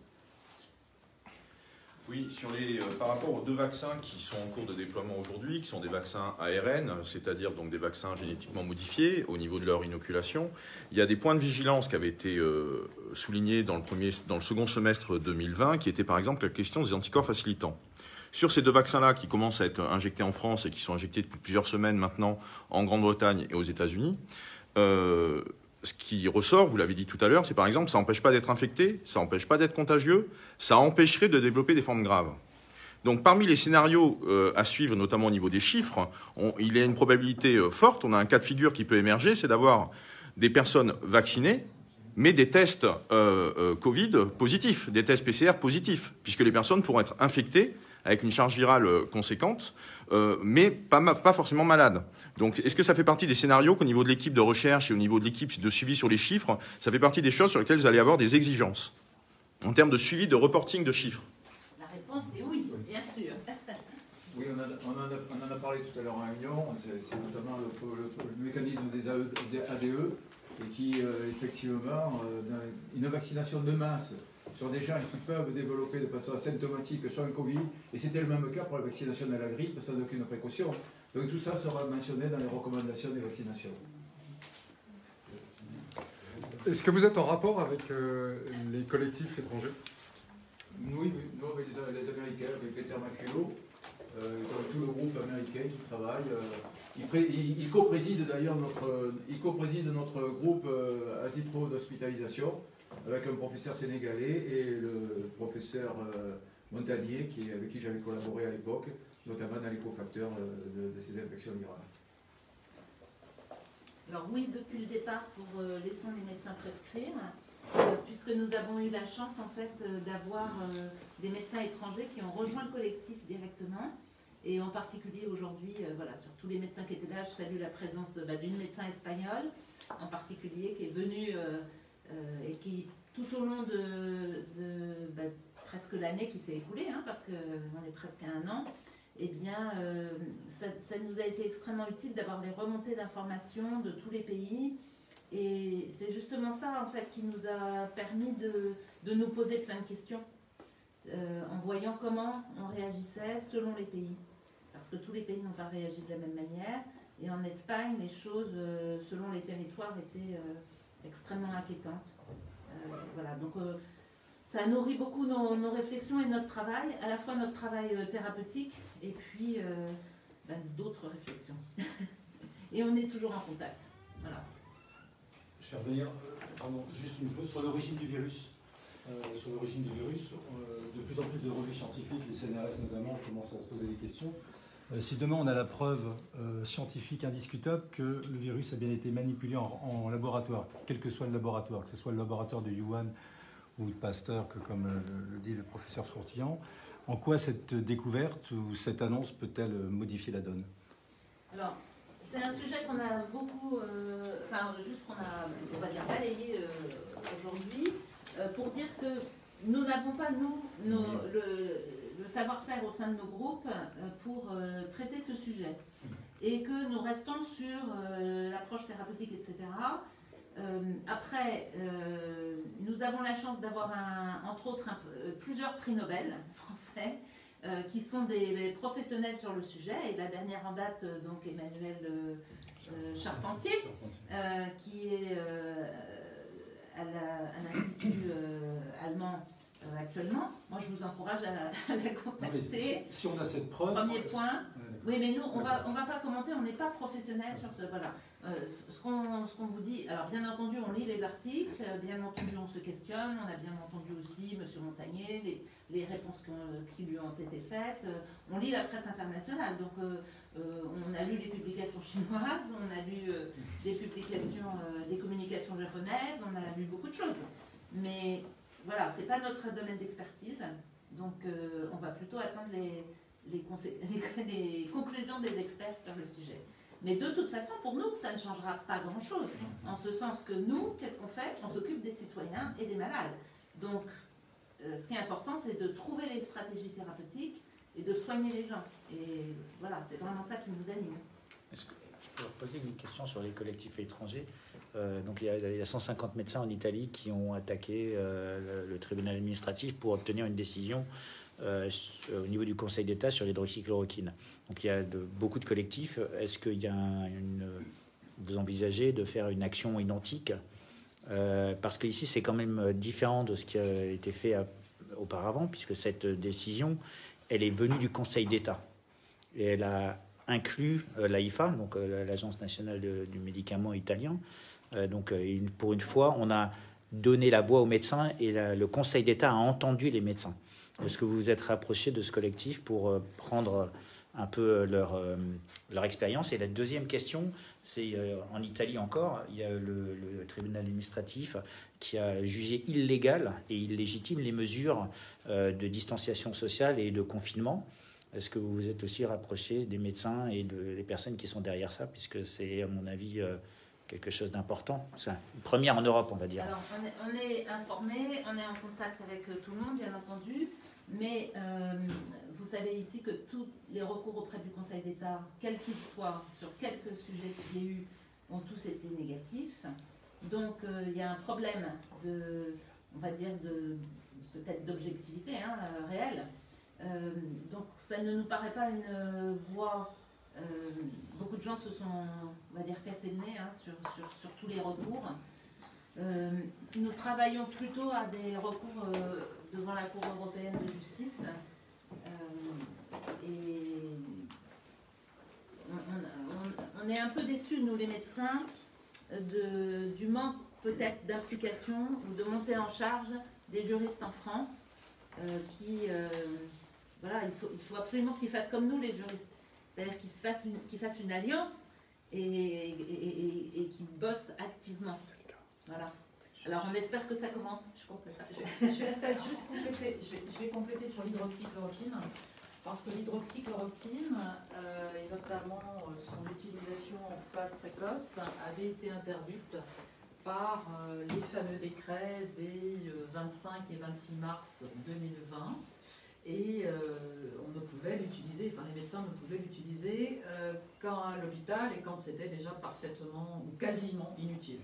Oui, sur les, euh, par rapport aux deux vaccins qui sont en cours de déploiement aujourd'hui, qui sont des vaccins A R N, c'est-à-dire donc des vaccins génétiquement modifiés au niveau de leur inoculation, il y a des points de vigilance qui avaient été euh, soulignés dans le, premier, dans le second semestre deux mille vingt, qui était par exemple la question des anticorps facilitants. Sur ces deux vaccins-là qui commencent à être injectés en France et qui sont injectés depuis plusieurs semaines maintenant en Grande-Bretagne et aux États-Unis, euh, ce qui ressort, vous l'avez dit tout à l'heure, c'est par exemple, ça n'empêche pas d'être infecté, ça n'empêche pas d'être contagieux, ça empêcherait de développer des formes graves. Donc parmi les scénarios euh, à suivre, notamment au niveau des chiffres, on, il y a une probabilité euh, forte, on a un cas de figure qui peut émerger, c'est d'avoir des personnes vaccinées, mais des tests euh, euh, Covid positifs, des tests P C R positifs, puisque les personnes pourront être infectées avec une charge virale conséquente, euh, mais pas, pas forcément malades. Donc, est-ce que ça fait partie des scénarios qu'au niveau de l'équipe de recherche et au niveau de l'équipe de suivi sur les chiffres, ça fait partie des choses sur lesquelles vous allez avoir des exigences en termes de suivi, de reporting de chiffres? La réponse est oui, bien sûr. Oui, on, a, on, en, a, on en a parlé tout à l'heure en réunion, c'est notamment le, le, le mécanisme des A D E, et qui, euh, effectivement, euh, une vaccination de masse sur des gens qui peuvent développer de façon asymptomatique soit un Covid, et c'était le même cas pour la vaccination de la grippe, sans aucune précaution. Donc tout ça sera mentionné dans les recommandations des vaccinations. Est-ce que vous êtes en rapport avec euh, les collectifs étrangers? Oui, nous avec les, les Américains, avec Peter Maculo, euh, tout le groupe américain qui travaille. Euh, il, il, il co-préside d'ailleurs notre, il co-préside notre groupe euh, Asipro d'hospitalisation. avec un professeur sénégalais et le professeur euh, Montagnier, qui, avec qui j'avais collaboré à l'époque, notamment dans les cofacteurs de, de ces infections virales. Alors oui, depuis le départ, pour euh, laissons les médecins prescrire, euh, puisque nous avons eu la chance en fait euh, d'avoir euh, des médecins étrangers qui ont rejoint le collectif directement, et en particulier aujourd'hui, euh, voilà, sur tous les médecins qui étaient là, je salue la présence de, bah, d'une médecin espagnole en particulier qui est venue euh, euh, et qui tout au long de, de bah, presque l'année qui s'est écoulée, hein, parce qu'on est presque à un an, eh bien, euh, ça, ça nous a été extrêmement utile d'avoir des remontées d'informations de tous les pays. Et c'est justement ça, en fait, qui nous a permis de, de nous poser plein de questions, euh, en voyant comment on réagissait selon les pays. Parce que tous les pays n'ont pas réagi de la même manière. Et en Espagne, les choses, euh, selon les territoires, étaient euh, extrêmement inquiétantes. Euh, voilà, donc... Euh, ça nourrit beaucoup nos, nos réflexions et notre travail, à la fois notre travail euh, thérapeutique et puis euh, ben, d'autres réflexions. Et on est toujours en contact. Voilà. Je vais revenir euh, pardon, juste une chose sur l'origine du virus. Euh, sur l'origine du virus, euh, de plus en plus de revues scientifiques, les C N R S notamment, commencent à se poser des questions. Euh, si demain on a la preuve euh, scientifique indiscutable que le virus a bien été manipulé en, en laboratoire, quel que soit le laboratoire, que ce soit le laboratoire de Wuhan ou de Pasteur, que, comme le, le dit le professeur Sourtillan, en quoi cette découverte ou cette annonce peut-elle modifier la donne? Alors, c'est un sujet qu'on a beaucoup, euh, enfin, juste qu'on a, on va dire, balayé euh, aujourd'hui, euh, pour dire que nous n'avons pas, nous, nos, le, le savoir-faire au sein de nos groupes euh, pour euh, traiter ce sujet. Et que nous restons sur euh, l'approche thérapeutique, et cetera. Euh, après, euh, nous avons la chance d'avoir, un, entre autres, un, plusieurs prix Nobel français euh, qui sont des, des professionnels sur le sujet. Et la dernière en date, donc Emmanuel euh, Charpentier, euh, qui est euh, à, la, à l'Institut euh, allemand euh, actuellement. Moi, je vous encourage à, à la contacter. Si, si on a cette preuve... Premier point. Oui, mais nous, on va, on va pas commenter, on n'est pas professionnels sur ce... Voilà. Euh, ce qu'on ce qu'on vous dit, alors bien entendu on lit les articles, bien entendu on se questionne, on a bien entendu aussi M. Montagnier, les, les réponses qui, ont, qui lui ont été faites, euh, on lit la presse internationale, donc euh, euh, on a lu les publications chinoises, on a lu euh, des publications, euh, des communications japonaises, on a lu beaucoup de choses, mais voilà, c'est pas notre domaine d'expertise, donc euh, on va plutôt attendre les, les, les, les conclusions des experts sur le sujet. Mais de toute façon, pour nous, ça ne changera pas grand-chose. En ce sens que nous, qu'est-ce qu'on fait? On s'occupe des citoyens et des malades. Donc, euh, ce qui est important, c'est de trouver les stratégies thérapeutiques et de soigner les gens. Et voilà, c'est vraiment ça qui nous anime. Est-ce que je peux vous poser une question sur les collectifs étrangers? euh, Donc, il y, a, il y a cent cinquante médecins en Italie qui ont attaqué euh, le, le tribunal administratif pour obtenir une décision Euh, au niveau du Conseil d'État sur l'hydroxychloroquine. Donc il y a de, beaucoup de collectifs. Est-ce qu'il y a une, vous envisagez de faire une action identique euh, parce qu'ici c'est quand même différent de ce qui a été fait à, auparavant, puisque cette décision elle est venue du Conseil d'État et elle a inclus euh, l'A I F A, donc euh, l'Agence nationale de, du médicament italien. Euh, donc euh, une, pour une fois on a donné la voix aux médecins et la, le Conseil d'État a entendu les médecins. Est-ce que vous vous êtes rapproché de ce collectif pour prendre un peu leur, leur expérience? Et la deuxième question, c'est en Italie encore, il y a le, le tribunal administratif qui a jugé illégal et illégitime les mesures de distanciation sociale et de confinement. Est-ce que vous vous êtes aussi rapproché des médecins et de, des personnes qui sont derrière ça, puisque c'est, à mon avis, quelque chose d'important? C'est une première en Europe, on va dire. Alors, on est, on est informé, on est en contact avec tout le monde, bien entendu, mais euh, vous savez ici que tous les recours auprès du Conseil d'État, quels qu'ils soient, sur quelques sujets qu'il y a eu, ont tous été négatifs. Donc, euh, il y a un problème de, on va dire, de, peut-être d'objectivité hein, euh, réelle. Euh, donc, ça ne nous paraît pas une voie... Euh, beaucoup de gens se sont, on va dire, cassés le nez hein, sur, sur, sur tous les recours. Euh, nous travaillons plutôt à des recours euh, devant la Cour européenne de justice. Euh, et on, on, on est un peu déçus, nous les médecins, de, du manque peut-être d'implication ou de montée en charge des juristes en France euh, qui, euh, voilà, il faut, il faut absolument qu'ils fassent comme nous les juristes, c'est-à-dire qu'ils fassent une, qu'ils fassent une alliance et, et, et, et qu'ils bossent activement. Voilà. Alors on espère que ça commence. Je comprends ça. Je, je vais peut-être juste compléter, je vais, je vais compléter sur l'hydroxychloroquine, parce que l'hydroxychloroquine, euh, et notamment euh, son utilisation en phase précoce, avait été interdite par euh, les fameux décrets des euh, vingt-cinq et vingt-six mars deux mille vingt. Et euh, on ne pouvait l'utiliser, enfin les médecins ne pouvaient l'utiliser euh, qu'à l'hôpital et quand c'était déjà parfaitement ou quasiment inutile.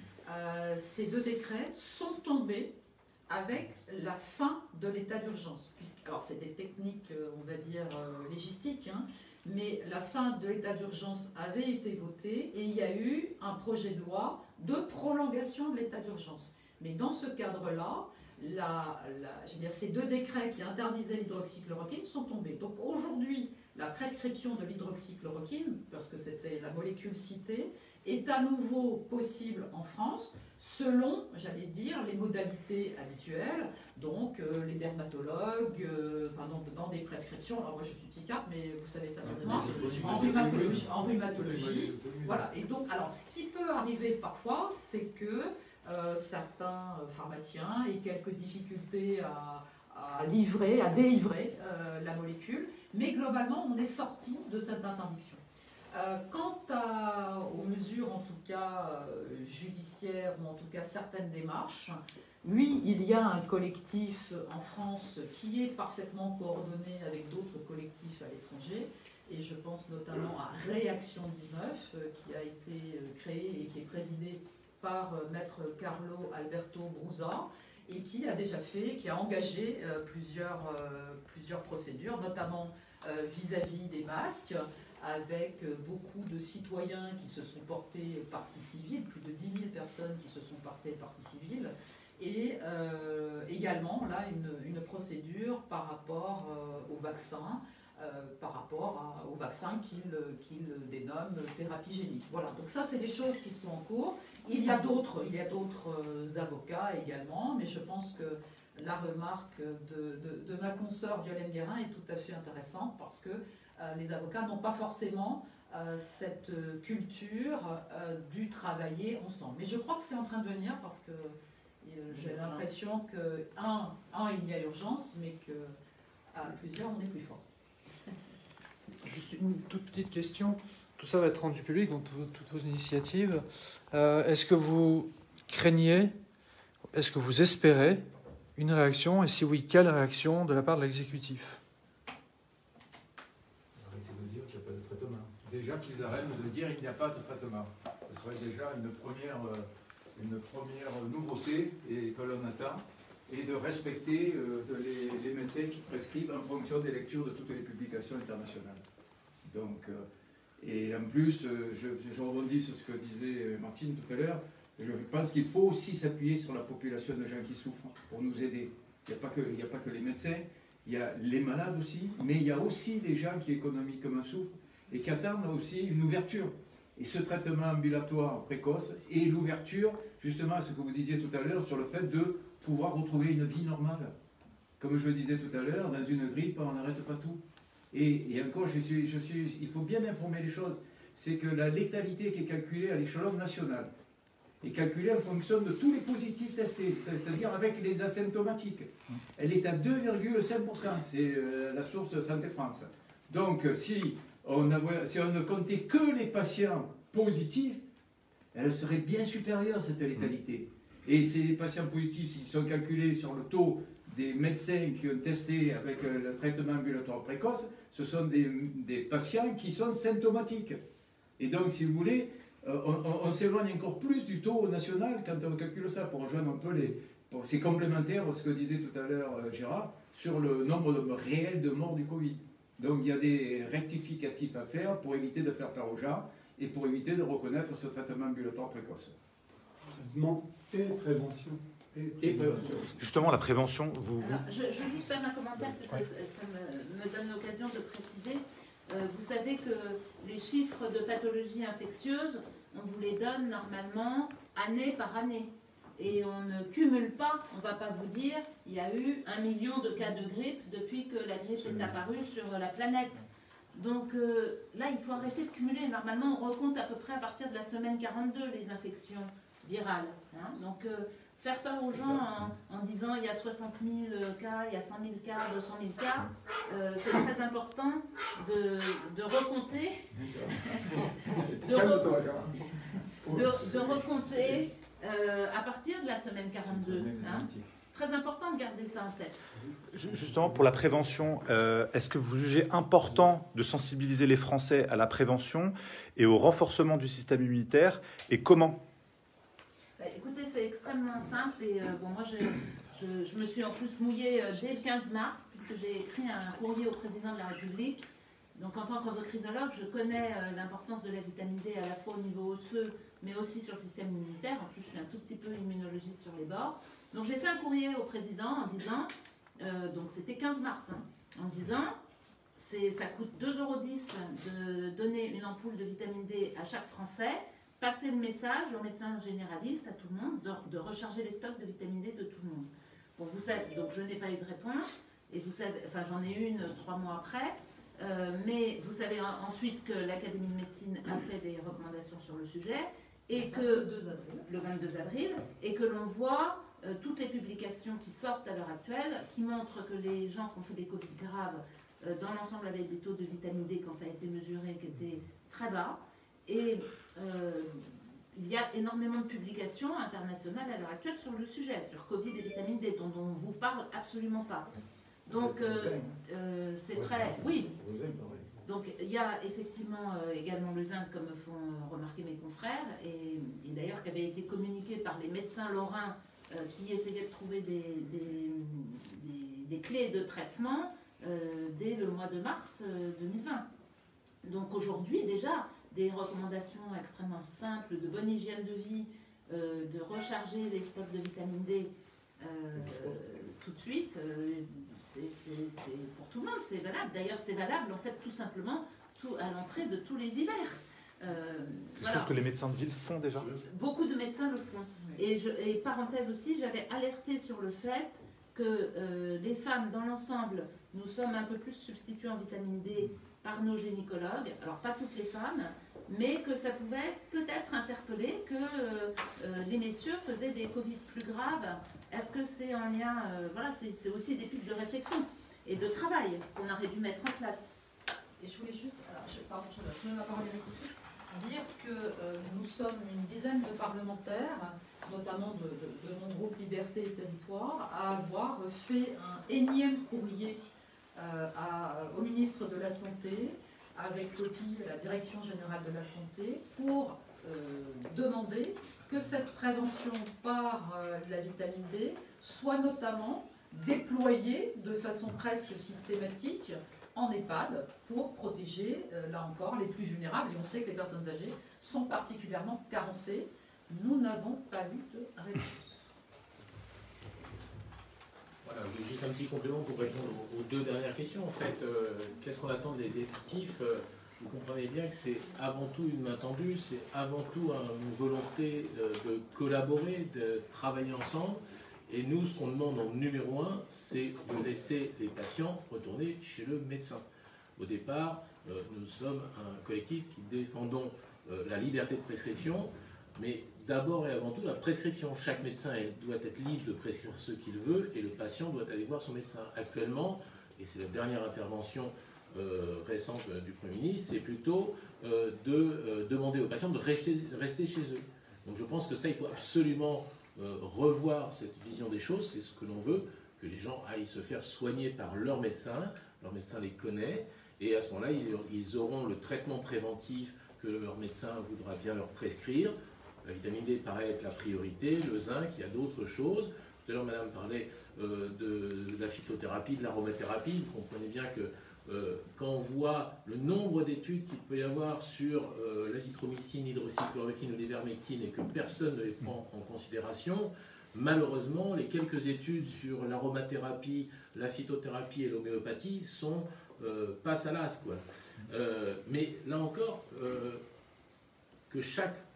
Euh, ces deux décrets sont tombés avec la fin de l'état d'urgence. Alors c'est des techniques, on va dire, euh, légistiques, hein, mais la fin de l'état d'urgence avait été votée et il y a eu un projet de loi de prolongation de l'état d'urgence. Mais dans ce cadre-là, la, la, je veux dire, ces deux décrets qui interdisaient l'hydroxychloroquine sont tombés. Donc aujourd'hui, la prescription de l'hydroxychloroquine, parce que c'était la molécule citée, est à nouveau possible en France selon, j'allais dire, les modalités habituelles, donc euh, les dermatologues, euh, enfin, donc, dans des prescriptions, alors moi je suis psychiatre, mais vous savez ça comme moi, en rhumatologie, en rhumatologie, voilà, et donc, alors ce qui peut arriver parfois, c'est que euh, certains pharmaciens aient quelques difficultés à, à livrer, à délivrer euh, la molécule, mais globalement on est sorti de cette interdiction. Euh, quant à, aux mesures, en tout cas euh, judiciaires, ou en tout cas certaines démarches, oui, il y a un collectif en France qui est parfaitement coordonné avec d'autres collectifs à l'étranger, et je pense notamment à Réaction dix-neuf, euh, qui a été euh, créé et qui est présidé par euh, maître Carlo Alberto Brusa, et qui a déjà fait, qui a engagé euh, plusieurs, euh, plusieurs procédures, notamment euh, vis-à-vis des masques, avec beaucoup de citoyens qui se sont portés partie civile, plus de dix mille personnes qui se sont portées partie civile, et euh, également là une, une procédure par rapport euh, au vaccin, euh, par rapport à, au vaccin qu'il qu'il dénomme thérapie génique. Voilà, donc ça c'est des choses qui sont en cours. Il y a d'autres, il y a d'autres avocats également, mais je pense que la remarque de, de, de ma consoeur Violaine Guérin est tout à fait intéressante parce que Euh, les avocats n'ont pas forcément euh, cette culture euh, du travailler ensemble. Mais je crois que c'est en train de venir parce que euh, j'ai l'impression que, un, un, il y a urgence, mais qu'à plusieurs, on est plus fort. Juste une toute petite question. Tout ça va être rendu public, donc tout, toutes vos initiatives. Euh, est-ce que vous craignez, est-ce que vous espérez une réaction, et si oui, quelle réaction de la part de l'exécutif ? Déjà qu'ils arrêtent de dire qu'il n'y a pas de traitement. Ce serait déjà une première, une première nouveauté et que l'on attend, et de respecter euh, de les, les médecins qui prescrivent en fonction des lectures de toutes les publications internationales. Donc, euh, et en plus, euh, je, je rebondis sur ce que disait Martine tout à l'heure, je pense qu'il faut aussi s'appuyer sur la population de gens qui souffrent pour nous aider. Il n'y a pas que, il n'y a pas que les médecins, il y a les malades aussi, mais il y a aussi des gens qui économiquement souffrent et qui attendent aussi une ouverture. Et ce traitement ambulatoire précoce et l'ouverture, justement, à ce que vous disiez tout à l'heure, sur le fait de pouvoir retrouver une vie normale. Comme je le disais tout à l'heure, dans une grippe, on n'arrête pas tout. Et, et encore, je suis, je suis, il faut bien informer les choses. C'est que la létalité qui est calculée à l'échelon national est calculée en fonction de tous les positifs testés, c'est-à-dire avec les asymptomatiques. Elle est à deux virgule cinq pour cent, c'est la source Santé France. Donc, si On a, si on ne comptait que les patients positifs, elle serait bien supérieure, cette létalité. Et ces patients positifs, s'ils sont calculés sur le taux des médecins qui ont testé avec le traitement ambulatoire précoce, ce sont des, des patients qui sont symptomatiques. Et donc, si vous voulez, on, on, on s'éloigne encore plus du taux national quand on calcule ça, pour rejoindre un peu les... C'est complémentaire à ce que disait tout à l'heure Gérard, sur le nombre de, réel de morts du Covid. Donc il y a des rectificatifs à faire pour éviter de faire peur aux gens et pour éviter de reconnaître ce traitement ambulatoire précoce. Traitement et prévention. Et prévention. Et prévention. Justement, la prévention, vous... vous... Alors, je, je veux juste faire un commentaire, parce que ça, ça me, me donne l'occasion de préciser. Euh, vous savez que les chiffres de pathologies infectieuses, on vous les donne normalement année par année. Et on ne cumule pas, on ne va pas vous dire, il y a eu un million de cas de grippe depuis que la grippe est apparue sur la planète. Donc euh, là, il faut arrêter de cumuler. Normalement, on recompte à peu près à partir de la semaine quarante-deux les infections virales. Hein. Donc euh, faire peur aux gens en, en disant il y a soixante mille cas, il y a cent mille cas, deux cent mille cas, euh, c'est très important de, de recompter. de, re, de, de recompter. Euh, à partir de la semaine quarante-deux. Hein. Très important de garder ça en tête. Justement, pour la prévention, euh, est-ce que vous jugez important de sensibiliser les Français à la prévention et au renforcement du système immunitaire, et comment? Bah, écoutez, c'est extrêmement simple. Et euh, bon, moi, je, je, je me suis en plus mouillée euh, dès le quinze mars, puisque j'ai écrit un courrier au président de la République. Donc, en tant qu'endocrinologue, je connais euh, l'importance de la vitamine D à la fois au niveau osseux, mais aussi sur le système immunitaire. En plus, je suis un tout petit peu immunologiste sur les bords. Donc, j'ai fait un courrier au président en disant, euh, donc c'était quinze mars, hein, en disant, ça coûte deux euros dix de donner une ampoule de vitamine D à chaque Français, passer le message aux médecins généralistes, à tout le monde, de, de recharger les stocks de vitamine D de tout le monde. Bon, vous savez, donc je n'ai pas eu de réponse, et vous savez, enfin j'en ai eu une trois mois après. Euh, mais vous savez en, ensuite que l'Académie de médecine a fait des recommandations sur le sujet, et que le vingt-deux avril, et que l'on voit euh, toutes les publications qui sortent à l'heure actuelle, qui montrent que les gens qui ont fait des Covid graves, euh, dans l'ensemble avaient des taux de vitamine D quand ça a été mesuré qui étaient très bas, et euh, il y a énormément de publications internationales à l'heure actuelle sur le sujet, sur Covid et vitamine D, dont on ne vous parle absolument pas. Donc, euh, euh, c'est très... Oui. Donc, il y a effectivement euh, également le zinc, comme me font euh, remarquer mes confrères, et, et d'ailleurs qui avait été communiqué par les médecins lorrains euh, qui essayaient de trouver des, des, des, des clés de traitement euh, dès le mois de mars euh, deux mille vingt. Donc, aujourd'hui, déjà, des recommandations extrêmement simples de bonne hygiène de vie, euh, de recharger les stocks de vitamine D euh, tout de suite. Euh, C'est pour tout le monde, c'est valable. D'ailleurs, c'est valable, en fait, tout simplement tout, à l'entrée de tous les hivers. Euh, c'est voilà. chose que les médecins de ville font déjà. Beaucoup de médecins le font. Et, je, et parenthèse aussi, j'avais alerté sur le fait que euh, les femmes, dans l'ensemble, nous sommes un peu plus substituées en vitamine D par nos gynécologues. Alors, pas toutes les femmes, mais que ça pouvait peut-être interpeller que euh, euh, les messieurs faisaient des Covid plus graves. Est-ce que c'est en lien... Euh, voilà, c'est aussi des pistes de réflexion et de travail qu'on aurait dû mettre en place. Et je voulais juste, alors, je, pardon, je donne la parole à l'équipe, dire que euh, nous sommes une dizaine de parlementaires, notamment de, de, de mon groupe Liberté et Territoire, à avoir fait un énième courrier euh, à, au ministre de la Santé, avec copie à la Direction Générale de la Santé, pour euh, demander que cette prévention par euh, la vitamine D soit notamment déployée de façon presque systématique en EHPAD pour protéger, euh, là encore, les plus vulnérables. Et on sait que les personnes âgées sont particulièrement carencées. Nous n'avons pas eu de réponse. Voilà, juste un petit complément pour répondre aux, aux deux dernières questions. En fait, euh, qu'est-ce qu'on attend des exécutifs? euh, Vous comprenez bien que c'est avant tout une main tendue, c'est avant tout une volonté de, de collaborer, de travailler ensemble. Et nous, ce qu'on demande en numéro un, c'est de laisser les patients retourner chez le médecin. Au départ, euh, nous sommes un collectif qui défendons euh, la liberté de prescription, mais d'abord et avant tout la prescription. Chaque médecin elle, doit être libre de prescrire ce qu'il veut et le patient doit aller voir son médecin. Actuellement, et c'est la dernière intervention euh, récente euh, du Premier ministre, c'est plutôt euh, de euh, demander aux patients de rester, rester chez eux. Donc je pense que ça, il faut absolument euh, revoir cette vision des choses. C'est ce que l'on veut, que les gens aillent se faire soigner par leur médecin. Leur médecin les connaît. Et à ce moment-là, ils, ils auront le traitement préventif que leur médecin voudra bien leur prescrire. La vitamine D paraît être la priorité, le zinc, il y a d'autres choses. Tout à l'heure, madame parlait euh, de, de la phytothérapie, de l'aromathérapie. Vous comprenez bien que euh, quand on voit le nombre d'études qu'il peut y avoir sur euh, l'azithromycine, l'hydroxychloroquine ou l'ivermectine et que personne ne les prend en considération, malheureusement, les quelques études sur l'aromathérapie, la phytothérapie et l'homéopathie sont euh, pas salaces, quoi. Euh, mais là encore, euh, que chaque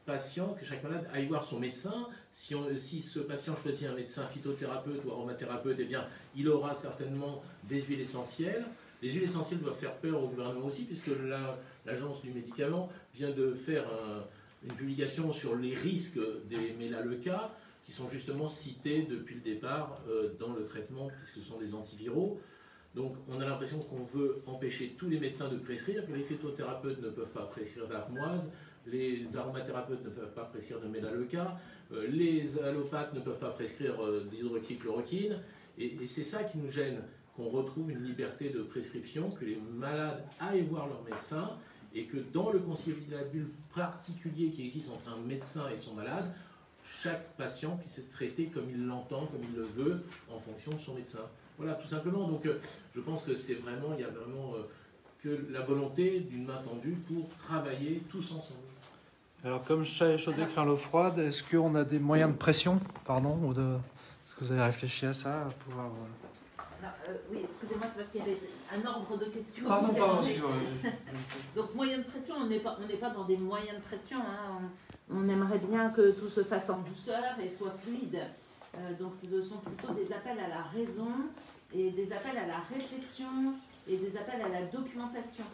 patient, que chaque malade aille voir son médecin. Si, on, si ce patient choisit un médecin phytothérapeute ou aromathérapeute, eh bien, il aura certainement des huiles essentielles. Les huiles essentielles doivent faire peur au gouvernement aussi, puisque l'Agence du médicament vient de faire un, une publication sur les risques des mélaleucas, qui sont justement cités depuis le départ euh, dans le traitement, puisque ce sont des antiviraux. Donc on a l'impression qu'on veut empêcher tous les médecins de prescrire, que les phytothérapeutes ne peuvent pas prescrire d'armoise, les aromathérapeutes ne peuvent pas prescrire de mélaleuca, euh, les allopathes ne peuvent pas prescrire euh, d'hydroxychloroquine, et, et c'est ça qui nous gêne, qu'on retrouve une liberté de prescription, que les malades aillent voir leur médecin, et que dans le conciliabule particulier qui existe entre un médecin et son malade, chaque patient puisse être traité comme il l'entend, comme il le veut, en fonction de son médecin. Voilà, tout simplement. Donc, euh, je pense que c'est vraiment, il y a vraiment euh, que la volonté d'une main tendue pour travailler tous ensemble. Alors, comme chat chaud craint l'eau froide, est-ce qu'on a des moyens de pression, pardon, ou de... Est-ce que vous avez réfléchi à ça, à pouvoir... Non, euh, oui, excusez-moi, c'est parce qu'il y avait un ordre de questions. Pardon, pardon, excusez-moi. Donc, moyens de pression, on n'est pas, on n'est pas dans des moyens de pression. Hein. On, on aimerait bien que tout se fasse en douceur et soit fluide. Euh, donc, ce sont plutôt des appels à la raison et des appels à la réflexion et des appels à la documentation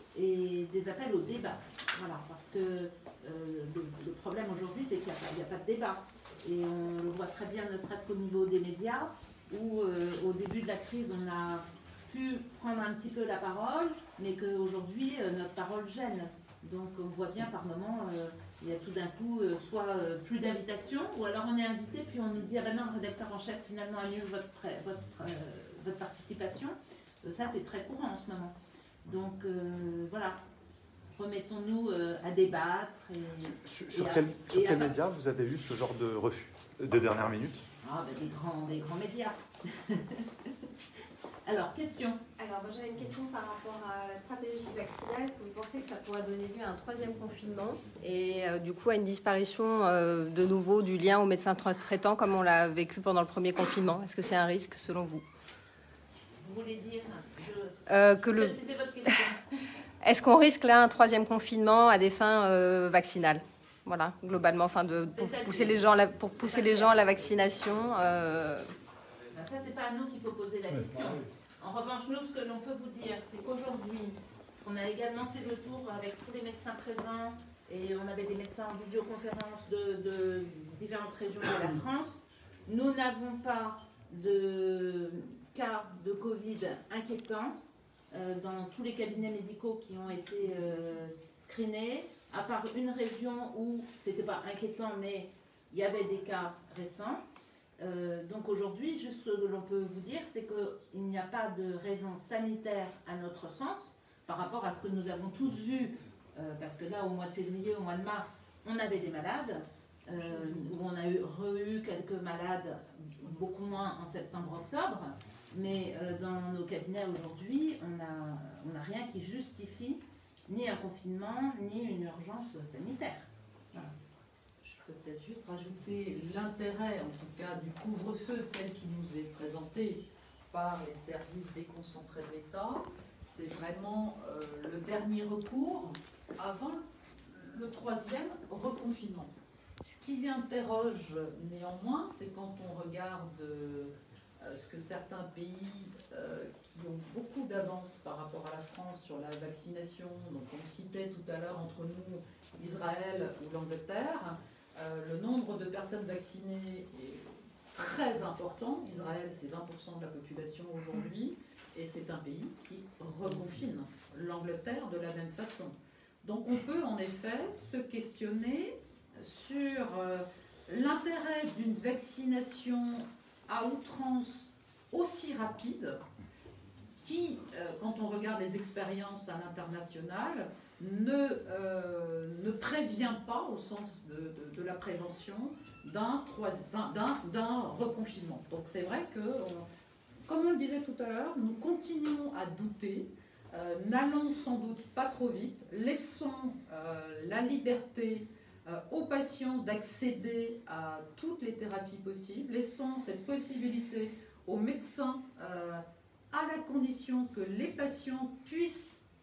et des appels au débat. Voilà, parce que euh, le, le problème aujourd'hui, c'est qu'il n'y a, a pas de débat. Et on le voit très bien, ne serait-ce qu'au niveau des médias, où euh, au début de la crise, on a pu prendre un petit peu la parole, mais qu'aujourd'hui, euh, notre parole gêne. Donc on voit bien par moments, euh, il y a tout d'un coup euh, soit euh, plus d'invitation, ou alors on est invité, puis on nous dit « Ah ben non, le rédacteur en chef finalement annule votre, votre, euh, votre participation euh, ». Ça, c'est très courant en ce moment. Donc euh, voilà, remettons-nous euh, à débattre. Et, sur sur et à, quel, sur quel à... média vous avez eu ce genre de refus de dernière minute? Ah, ben des, grands, des grands médias. Alors, question. Alors, moi j'avais une question par rapport à la stratégie vaccinale. Est-ce que vous pensez que ça pourrait donner lieu à un troisième confinement et euh, du coup à une disparition euh, de nouveau du lien au médecin traitant comme on l'a vécu pendant le premier confinement? Est-ce que c'est un risque selon vous? Vous voulez dire je... euh, que le... votre question. Est-ce qu'on risque là un troisième confinement à des fins euh, vaccinales? Voilà, globalement, enfin de pour pousser les gens, la, pour pousser les gens à la vaccination. Euh... Ben ça, c'est pas à nous qu'il faut poser la question. En revanche, nous, ce que l'on peut vous dire, c'est qu'aujourd'hui, parce qu'on a également fait le tour avec tous les médecins présents, et on avait des médecins en visioconférence de, de différentes régions de la France, nous n'avons pas de cas de Covid inquiétants euh, dans tous les cabinets médicaux qui ont été euh, screenés, à part une région où c'était pas inquiétant, mais il y avait des cas récents. Euh, donc aujourd'hui, juste ce que l'on peut vous dire, c'est qu'il n'y a pas de raison sanitaire à notre sens par rapport à ce que nous avons tous vu, euh, parce que là, au mois de février, au mois de mars, on avait des malades, euh, où on a eu, re-eu quelques malades, beaucoup moins en septembre-octobre, mais euh, dans nos cabinets aujourd'hui, on n'a on n'a rien qui justifie ni un confinement, ni une urgence sanitaire. Voilà. Je peux peut-être juste rajouter l'intérêt, en tout cas, du couvre-feu tel qu'il nous est présenté par les services déconcentrés de l'État. C'est vraiment euh, le dernier recours avant le troisième reconfinement. Ce qui interroge néanmoins, c'est quand on regarde euh, ce que certains pays euh, qui ont beaucoup d'avance par rapport à la France sur la vaccination, donc on citait tout à l'heure entre nous Israël ou l'Angleterre, euh, le nombre de personnes vaccinées est très important. Israël, c'est vingt pour cent de la population aujourd'hui, et c'est un pays qui reconfine. L'Angleterre de la même façon. Donc on peut en effet se questionner sur euh, l'intérêt d'une vaccination à outrance aussi rapide qui, euh, quand on regarde les expériences à l'international, ne, euh, ne prévient pas au sens de, de, de la prévention d'un d'un reconfinement. Donc c'est vrai que, euh, comme on le disait tout à l'heure, nous continuons à douter, euh, n'allons sans doute pas trop vite, laissons euh, la liberté euh, aux patients d'accéder à toutes les thérapies possibles, laissons cette possibilité aux médecins euh, à la condition que les patients puissent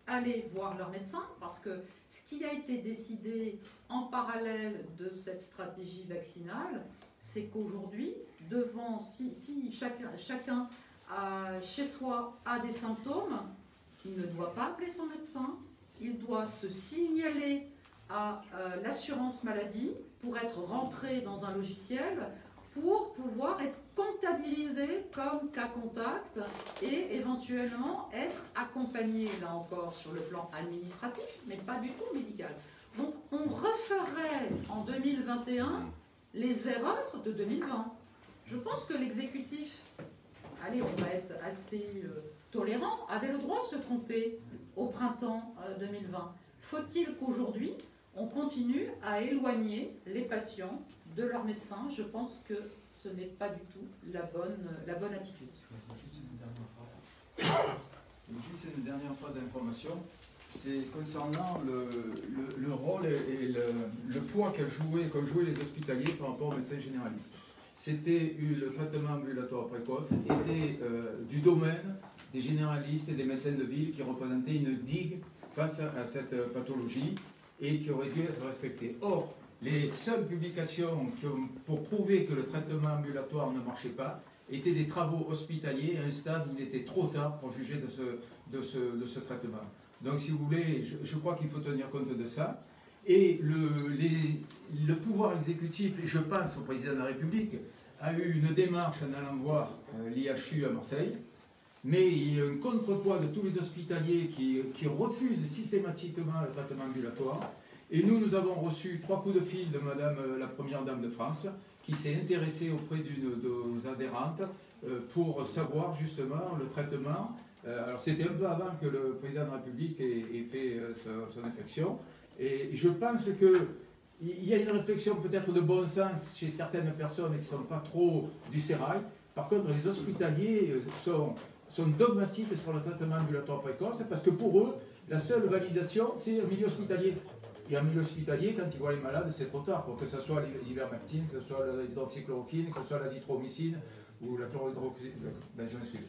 aller voir leur médecin, parce que ce qui a été décidé en parallèle de cette stratégie vaccinale, c'est qu'aujourd'hui, devant, si, si chacun, chacun a, chez soi a des symptômes, il ne doit pas appeler son médecin, il doit se signaler à euh, l'assurance maladie pour être rentré dans un logiciel, pour pouvoir être comptabilisé comme cas contact et éventuellement être accompagné, là encore, sur le plan administratif, mais pas du tout médical. Donc on referait en deux mille vingt et un les erreurs de deux mille vingt. Je pense que l'exécutif, allez, on va être assez euh, tolérant, avait le droit de se tromper au printemps euh, deux mille vingt. Faut-il qu'aujourd'hui, on continue à éloigner les patients de leur médecin? Je pense que ce n'est pas du tout la bonne, la bonne attitude. Juste une dernière phrase. Juste une dernière phrase d'information. C'est concernant le, le, le rôle et le, le poids qu'ont joué, qu'ont joué les hospitaliers par rapport aux médecins généralistes. C'était le traitement ambulatoire précoce, était euh, du domaine des généralistes et des médecins de ville qui représentaient une digue face à, à cette pathologie et qui aurait dû être respectée. Or, les seules publications qui ont, pour prouver que le traitement ambulatoire ne marchait pas étaient des travaux hospitaliers à un stade où il était trop tard pour juger de ce, de ce, de ce traitement. Donc, si vous voulez, je, je crois qu'il faut tenir compte de ça. Et le, les, le pouvoir exécutif, et je pense au président de la République, a eu une démarche en allant voir euh, l'I H U à Marseille, mais il y a un contrepoids de tous les hospitaliers qui, qui refusent systématiquement le traitement ambulatoire. Et nous, nous avons reçu trois coups de fil de Madame euh, la Première Dame de France, qui s'est intéressée auprès d'une de nos adhérentes euh, pour savoir justement le traitement. Euh, alors c'était un peu avant que le président de la République ait, ait fait euh, son, son infection. Et je pense qu'il y a une réflexion peut-être de bon sens chez certaines personnes qui ne sont pas trop du sérail. Par contre, les hospitaliers sont, sont dogmatiques sur le traitement ambulatoire précoce parce que pour eux, la seule validation, c'est un milieu hospitalier. Et un milieu hospitalier, quand ils voient les malades, c'est trop tard. Pour que ce soit l'ivermectine, que ce soit l'hydroxychloroquine, que ce soit l'azithromycine ou la chlorhydroxychloroquine. Ben, je m'excuse.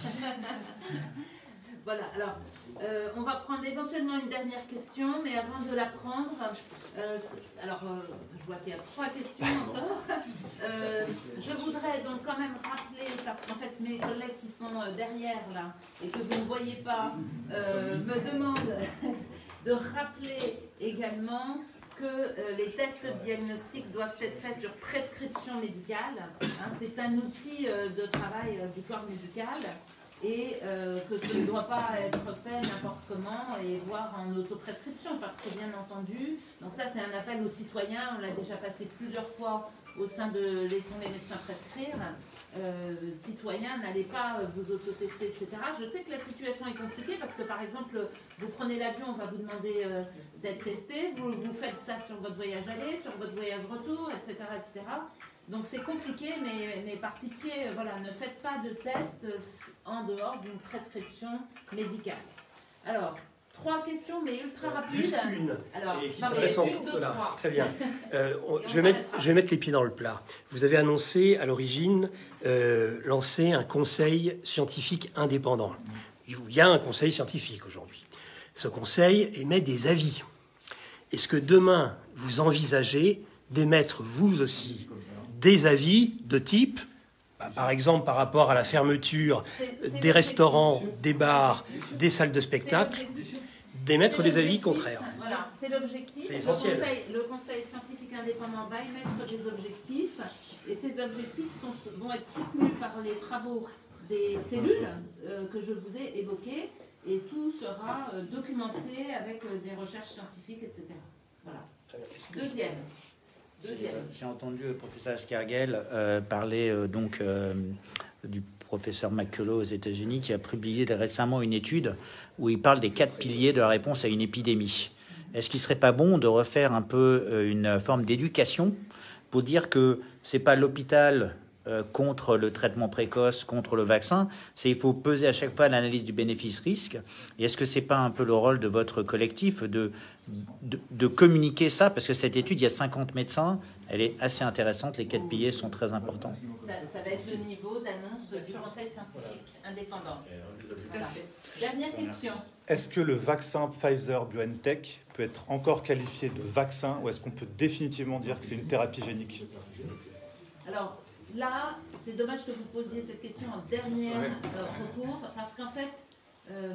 Voilà, alors, euh, on va prendre éventuellement une dernière question, mais avant de la prendre, euh, alors, euh, je vois qu'il y a trois questions encore. Euh, je voudrais donc quand même rappeler, parce qu'en fait, mes collègues qui sont derrière là, et que vous ne voyez pas, euh, me demandent de rappeler également que euh, les tests diagnostiques doivent être faits sur prescription médicale. Hein, c'est un outil euh, de travail euh, du corps musical. Et euh, que ce ne doit pas être fait n'importe comment et voire en autoprescription, parce que bien entendu, donc ça c'est un appel aux citoyens, on l'a déjà passé plusieurs fois au sein de Laissons les médecins prescrire, euh, citoyens, n'allez pas vous autotester, et cetera. Je sais que la situation est compliquée parce que par exemple, vous prenez l'avion, on va vous demander euh, d'être testé, vous, vous faites ça sur votre voyage aller, sur votre voyage retour, et cetera, et cetera. Donc c'est compliqué, mais, mais par pitié, voilà, ne faites pas de tests en dehors d'une prescription médicale. Alors, trois questions, mais ultra rapides. Juste une, Alors, et qui pardon, s'adresse en une, deux, voilà, trois. très bien. Euh, on, je, vais mettre, je vais mettre les pieds dans le plat. Vous avez annoncé à l'origine euh, lancer un conseil scientifique indépendant. Il y a un conseil scientifique aujourd'hui. Ce conseil émet des avis. Est-ce que demain, vous envisagez d'émettre vous aussi des avis de type, bah, par exemple par rapport à la fermeture des restaurants, des bars, des salles de spectacle, d'émettre des avis contraires. Voilà, c'est l'objectif. C'est essentiel. Le conseil, le conseil scientifique indépendant va émettre des objectifs et ces objectifs sont, vont être soutenus par les travaux des cellules euh, que je vous ai évoquées et tout sera euh, documenté avec euh, des recherches scientifiques, et cetera. Voilà. Deuxième. J'ai entendu le professeur Escarguel euh, parler euh, donc euh, du professeur McCullough aux États-Unis qui a publié récemment une étude où il parle des quatre piliers de la réponse à une épidémie. Est-ce qu'il ne serait pas bon de refaire un peu euh, une forme d'éducation pour dire que c'est pas l'hôpital euh, contre le traitement précoce, contre le vaccin, c'est il faut peser à chaque fois l'analyse du bénéfice-risque. Et est-ce que c'est pas un peu le rôle de votre collectif de, de, de communiquer ça? Parce que cette étude, il y a cinquante médecins, elle est assez intéressante, les quatre piliers sont très importants. Ça, ça va être le niveau d'annonce du conseil scientifique indépendant. Tout à fait. Dernière question. est-ce que le vaccin Pfizer-BioNTech peut être encore qualifié de vaccin ou est-ce qu'on peut définitivement dire que c'est une thérapie génique? Alors là, c'est dommage que vous posiez cette question en dernier ouais. euh, recours, parce qu'en fait, euh,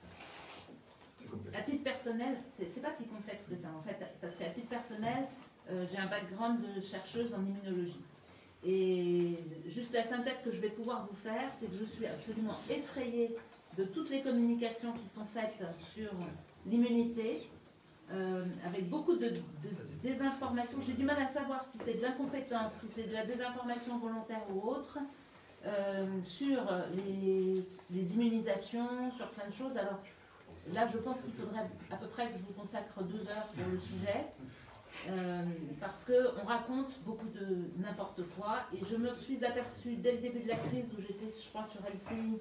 à titre personnel, c'est pas si complexe que ça en fait, parce qu'à titre personnel, euh, j'ai un background de chercheuse en immunologie. Et juste la synthèse que je vais pouvoir vous faire, c'est que je suis absolument effrayée de toutes les communications qui sont faites sur l'immunité, euh, avec beaucoup de, de désinformation. J'ai du mal à savoir si c'est de l'incompétence, si c'est de la désinformation volontaire ou autre, euh, sur les, les immunisations, sur plein de choses. Alors là, je pense qu'il faudrait à peu près que je vous consacre deux heures sur le sujet. Euh, parce qu'on raconte beaucoup de n'importe quoi et je me suis aperçue dès le début de la crise où j'étais je crois sur L C I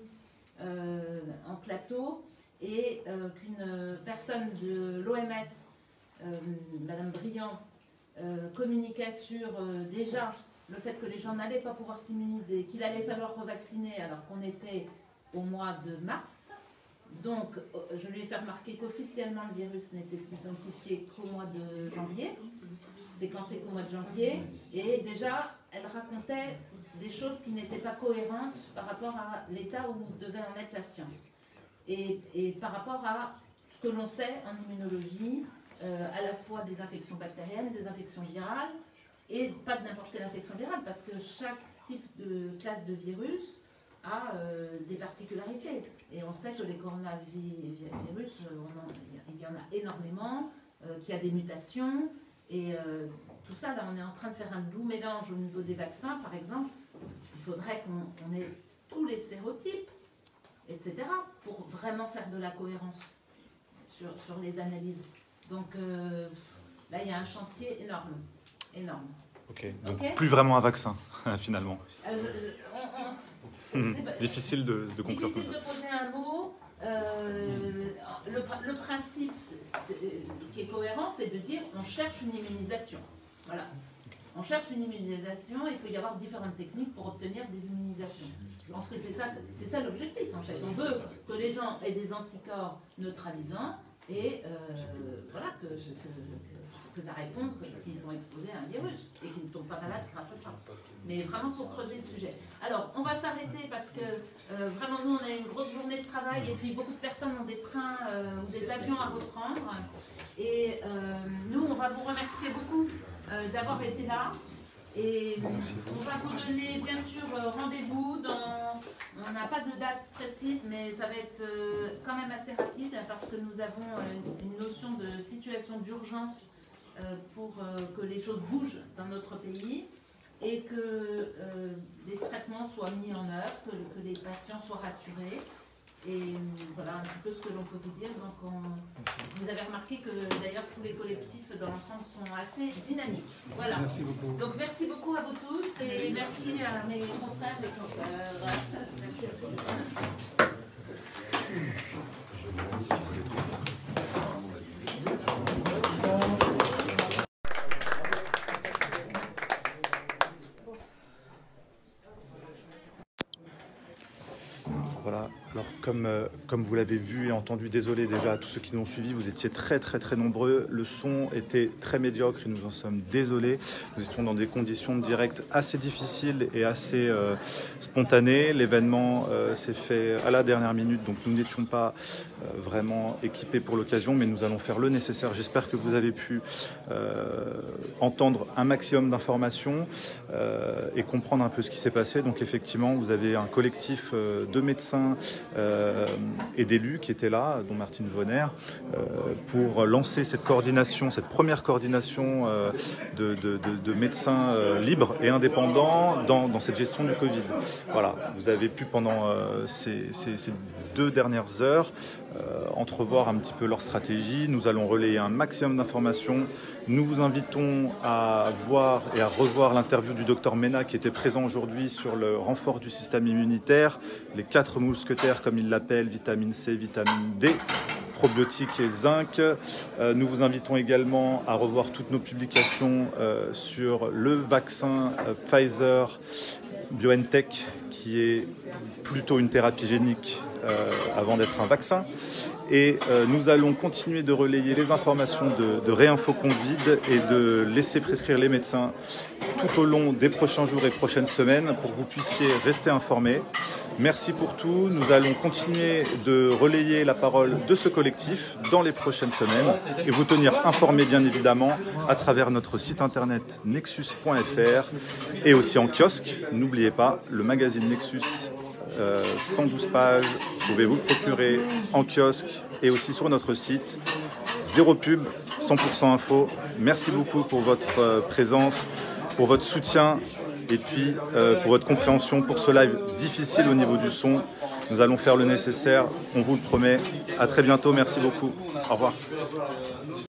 euh, en plateau et euh, qu'une personne de l'O M S, euh, Madame Briand, euh, communiquait sur euh, déjà le fait que les gens n'allaient pas pouvoir s'immuniser, qu'il allait falloir revacciner alors qu'on était au mois de mars. Donc, je lui ai fait remarquer qu'officiellement le virus n'était identifié qu'au mois de janvier, séquencé qu'au mois de janvier, et déjà, elle racontait des choses qui n'étaient pas cohérentes par rapport à l'état où devait en être la science. Et, et par rapport à ce que l'on sait en immunologie, euh, à la fois des infections bactériennes, des infections virales, et pas de n'importe quelle infection virale, parce que chaque type de classe de virus a euh, des particularités. Et on sait que les coronavirus, on en, il y en a énormément, euh, qu'il y a des mutations. Et euh, tout ça, là, on est en train de faire un doux mélange au niveau des vaccins, par exemple. Il faudrait qu'on qu'on ait tous les sérotypes, et cetera, pour vraiment faire de la cohérence sur, sur les analyses. Donc euh, là, il y a un chantier énorme. énorme. Ok, donc okay. plus vraiment un vaccin, finalement. Euh, on, on, Mmh. Difficile de, de conclure. Difficile de poser un mot. Euh, le, le principe c'est, c'est, qui est cohérent, c'est de dire on cherche une immunisation. Voilà. On cherche une immunisation et il peut y avoir différentes techniques pour obtenir des immunisations. Je pense que c'est ça, c'est ça l'objectif en fait. On veut que les gens aient des anticorps neutralisants et euh, voilà, que, que, que, que ça réponde s'ils sont exposés à un virus et qu'ils ne tombent pas malades grâce à ça. Mais vraiment pour creuser le sujet. Alors, on va s'arrêter parce que euh, vraiment nous, on a une grosse journée de travail et puis beaucoup de personnes ont des trains euh, ou des avions à reprendre. Et euh, nous, on va vous remercier beaucoup euh, d'avoir été là. Et on va vous donner bien sûr rendez-vous dans... On n'a pas de date précise, mais ça va être quand même assez rapide parce que nous avons une notion de situation d'urgence pour que les choses bougent dans notre pays et que les traitements soient mis en œuvre, que, que les patients soient rassurés. Et voilà un petit peu ce que l'on peut vous dire. Donc on, vous avez remarqué que d'ailleurs tous les collectifs dans l'ensemble sont assez dynamiques. Voilà. Merci beaucoup. Donc merci beaucoup à vous tous et merci à mes confrères et confrères. Merci aussi. Voilà, alors comme, euh, comme vous l'avez vu et entendu, désolé déjà à tous ceux qui nous ont suivis, vous étiez très très très nombreux, le son était très médiocre et nous en sommes désolés. Nous étions dans des conditions de direct assez difficiles et assez euh, spontanées. L'événement euh, s'est fait à la dernière minute, donc nous n'étions pas euh, vraiment équipés pour l'occasion, mais nous allons faire le nécessaire. J'espère que vous avez pu euh, entendre un maximum d'informations euh, et comprendre un peu ce qui s'est passé. Donc effectivement, vous avez un collectif euh, de médecins euh, et d'élus qui étaient là, dont Martine Vonner, euh, pour lancer cette coordination, cette première coordination euh, de, de, de, de médecins euh, libres et indépendants dans, dans cette gestion du Covid. Voilà, vous avez pu pendant euh, ces, ces, ces deux dernières heures euh, entrevoir un petit peu leur stratégie. Nous allons relayer un maximum d'informations. Nous vous invitons à voir et à revoir l'interview du docteur Mena qui était présent aujourd'hui sur le renfort du système immunitaire, les quatre mousquetaires comme il l'appelle, vitamine C, vitamine D, probiotiques et zinc. Euh, nous vous invitons également à revoir toutes nos publications euh, sur le vaccin euh, Pfizer BioNTech qui est plutôt une thérapie génique euh, avant d'être un vaccin. Et euh, nous allons continuer de relayer les informations de, de Réinfo Covid et de laisser prescrire les médecins tout au long des prochains jours et prochaines semaines pour que vous puissiez rester informés. Merci pour tout. Nous allons continuer de relayer la parole de ce collectif dans les prochaines semaines et vous tenir informés bien évidemment à travers notre site internet nexus point f r et aussi en kiosque. N'oubliez pas, le magazine Nexus, euh, cent douze pages, vous pouvez vous le procurer en kiosque et aussi sur notre site. Zéro pub, cent pour cent info. Merci beaucoup pour votre euh, présence, pour votre soutien et puis euh, pour votre compréhension pour ce live difficile au niveau du son. Nous allons faire le nécessaire, on vous le promet. À très bientôt, merci beaucoup. Au revoir.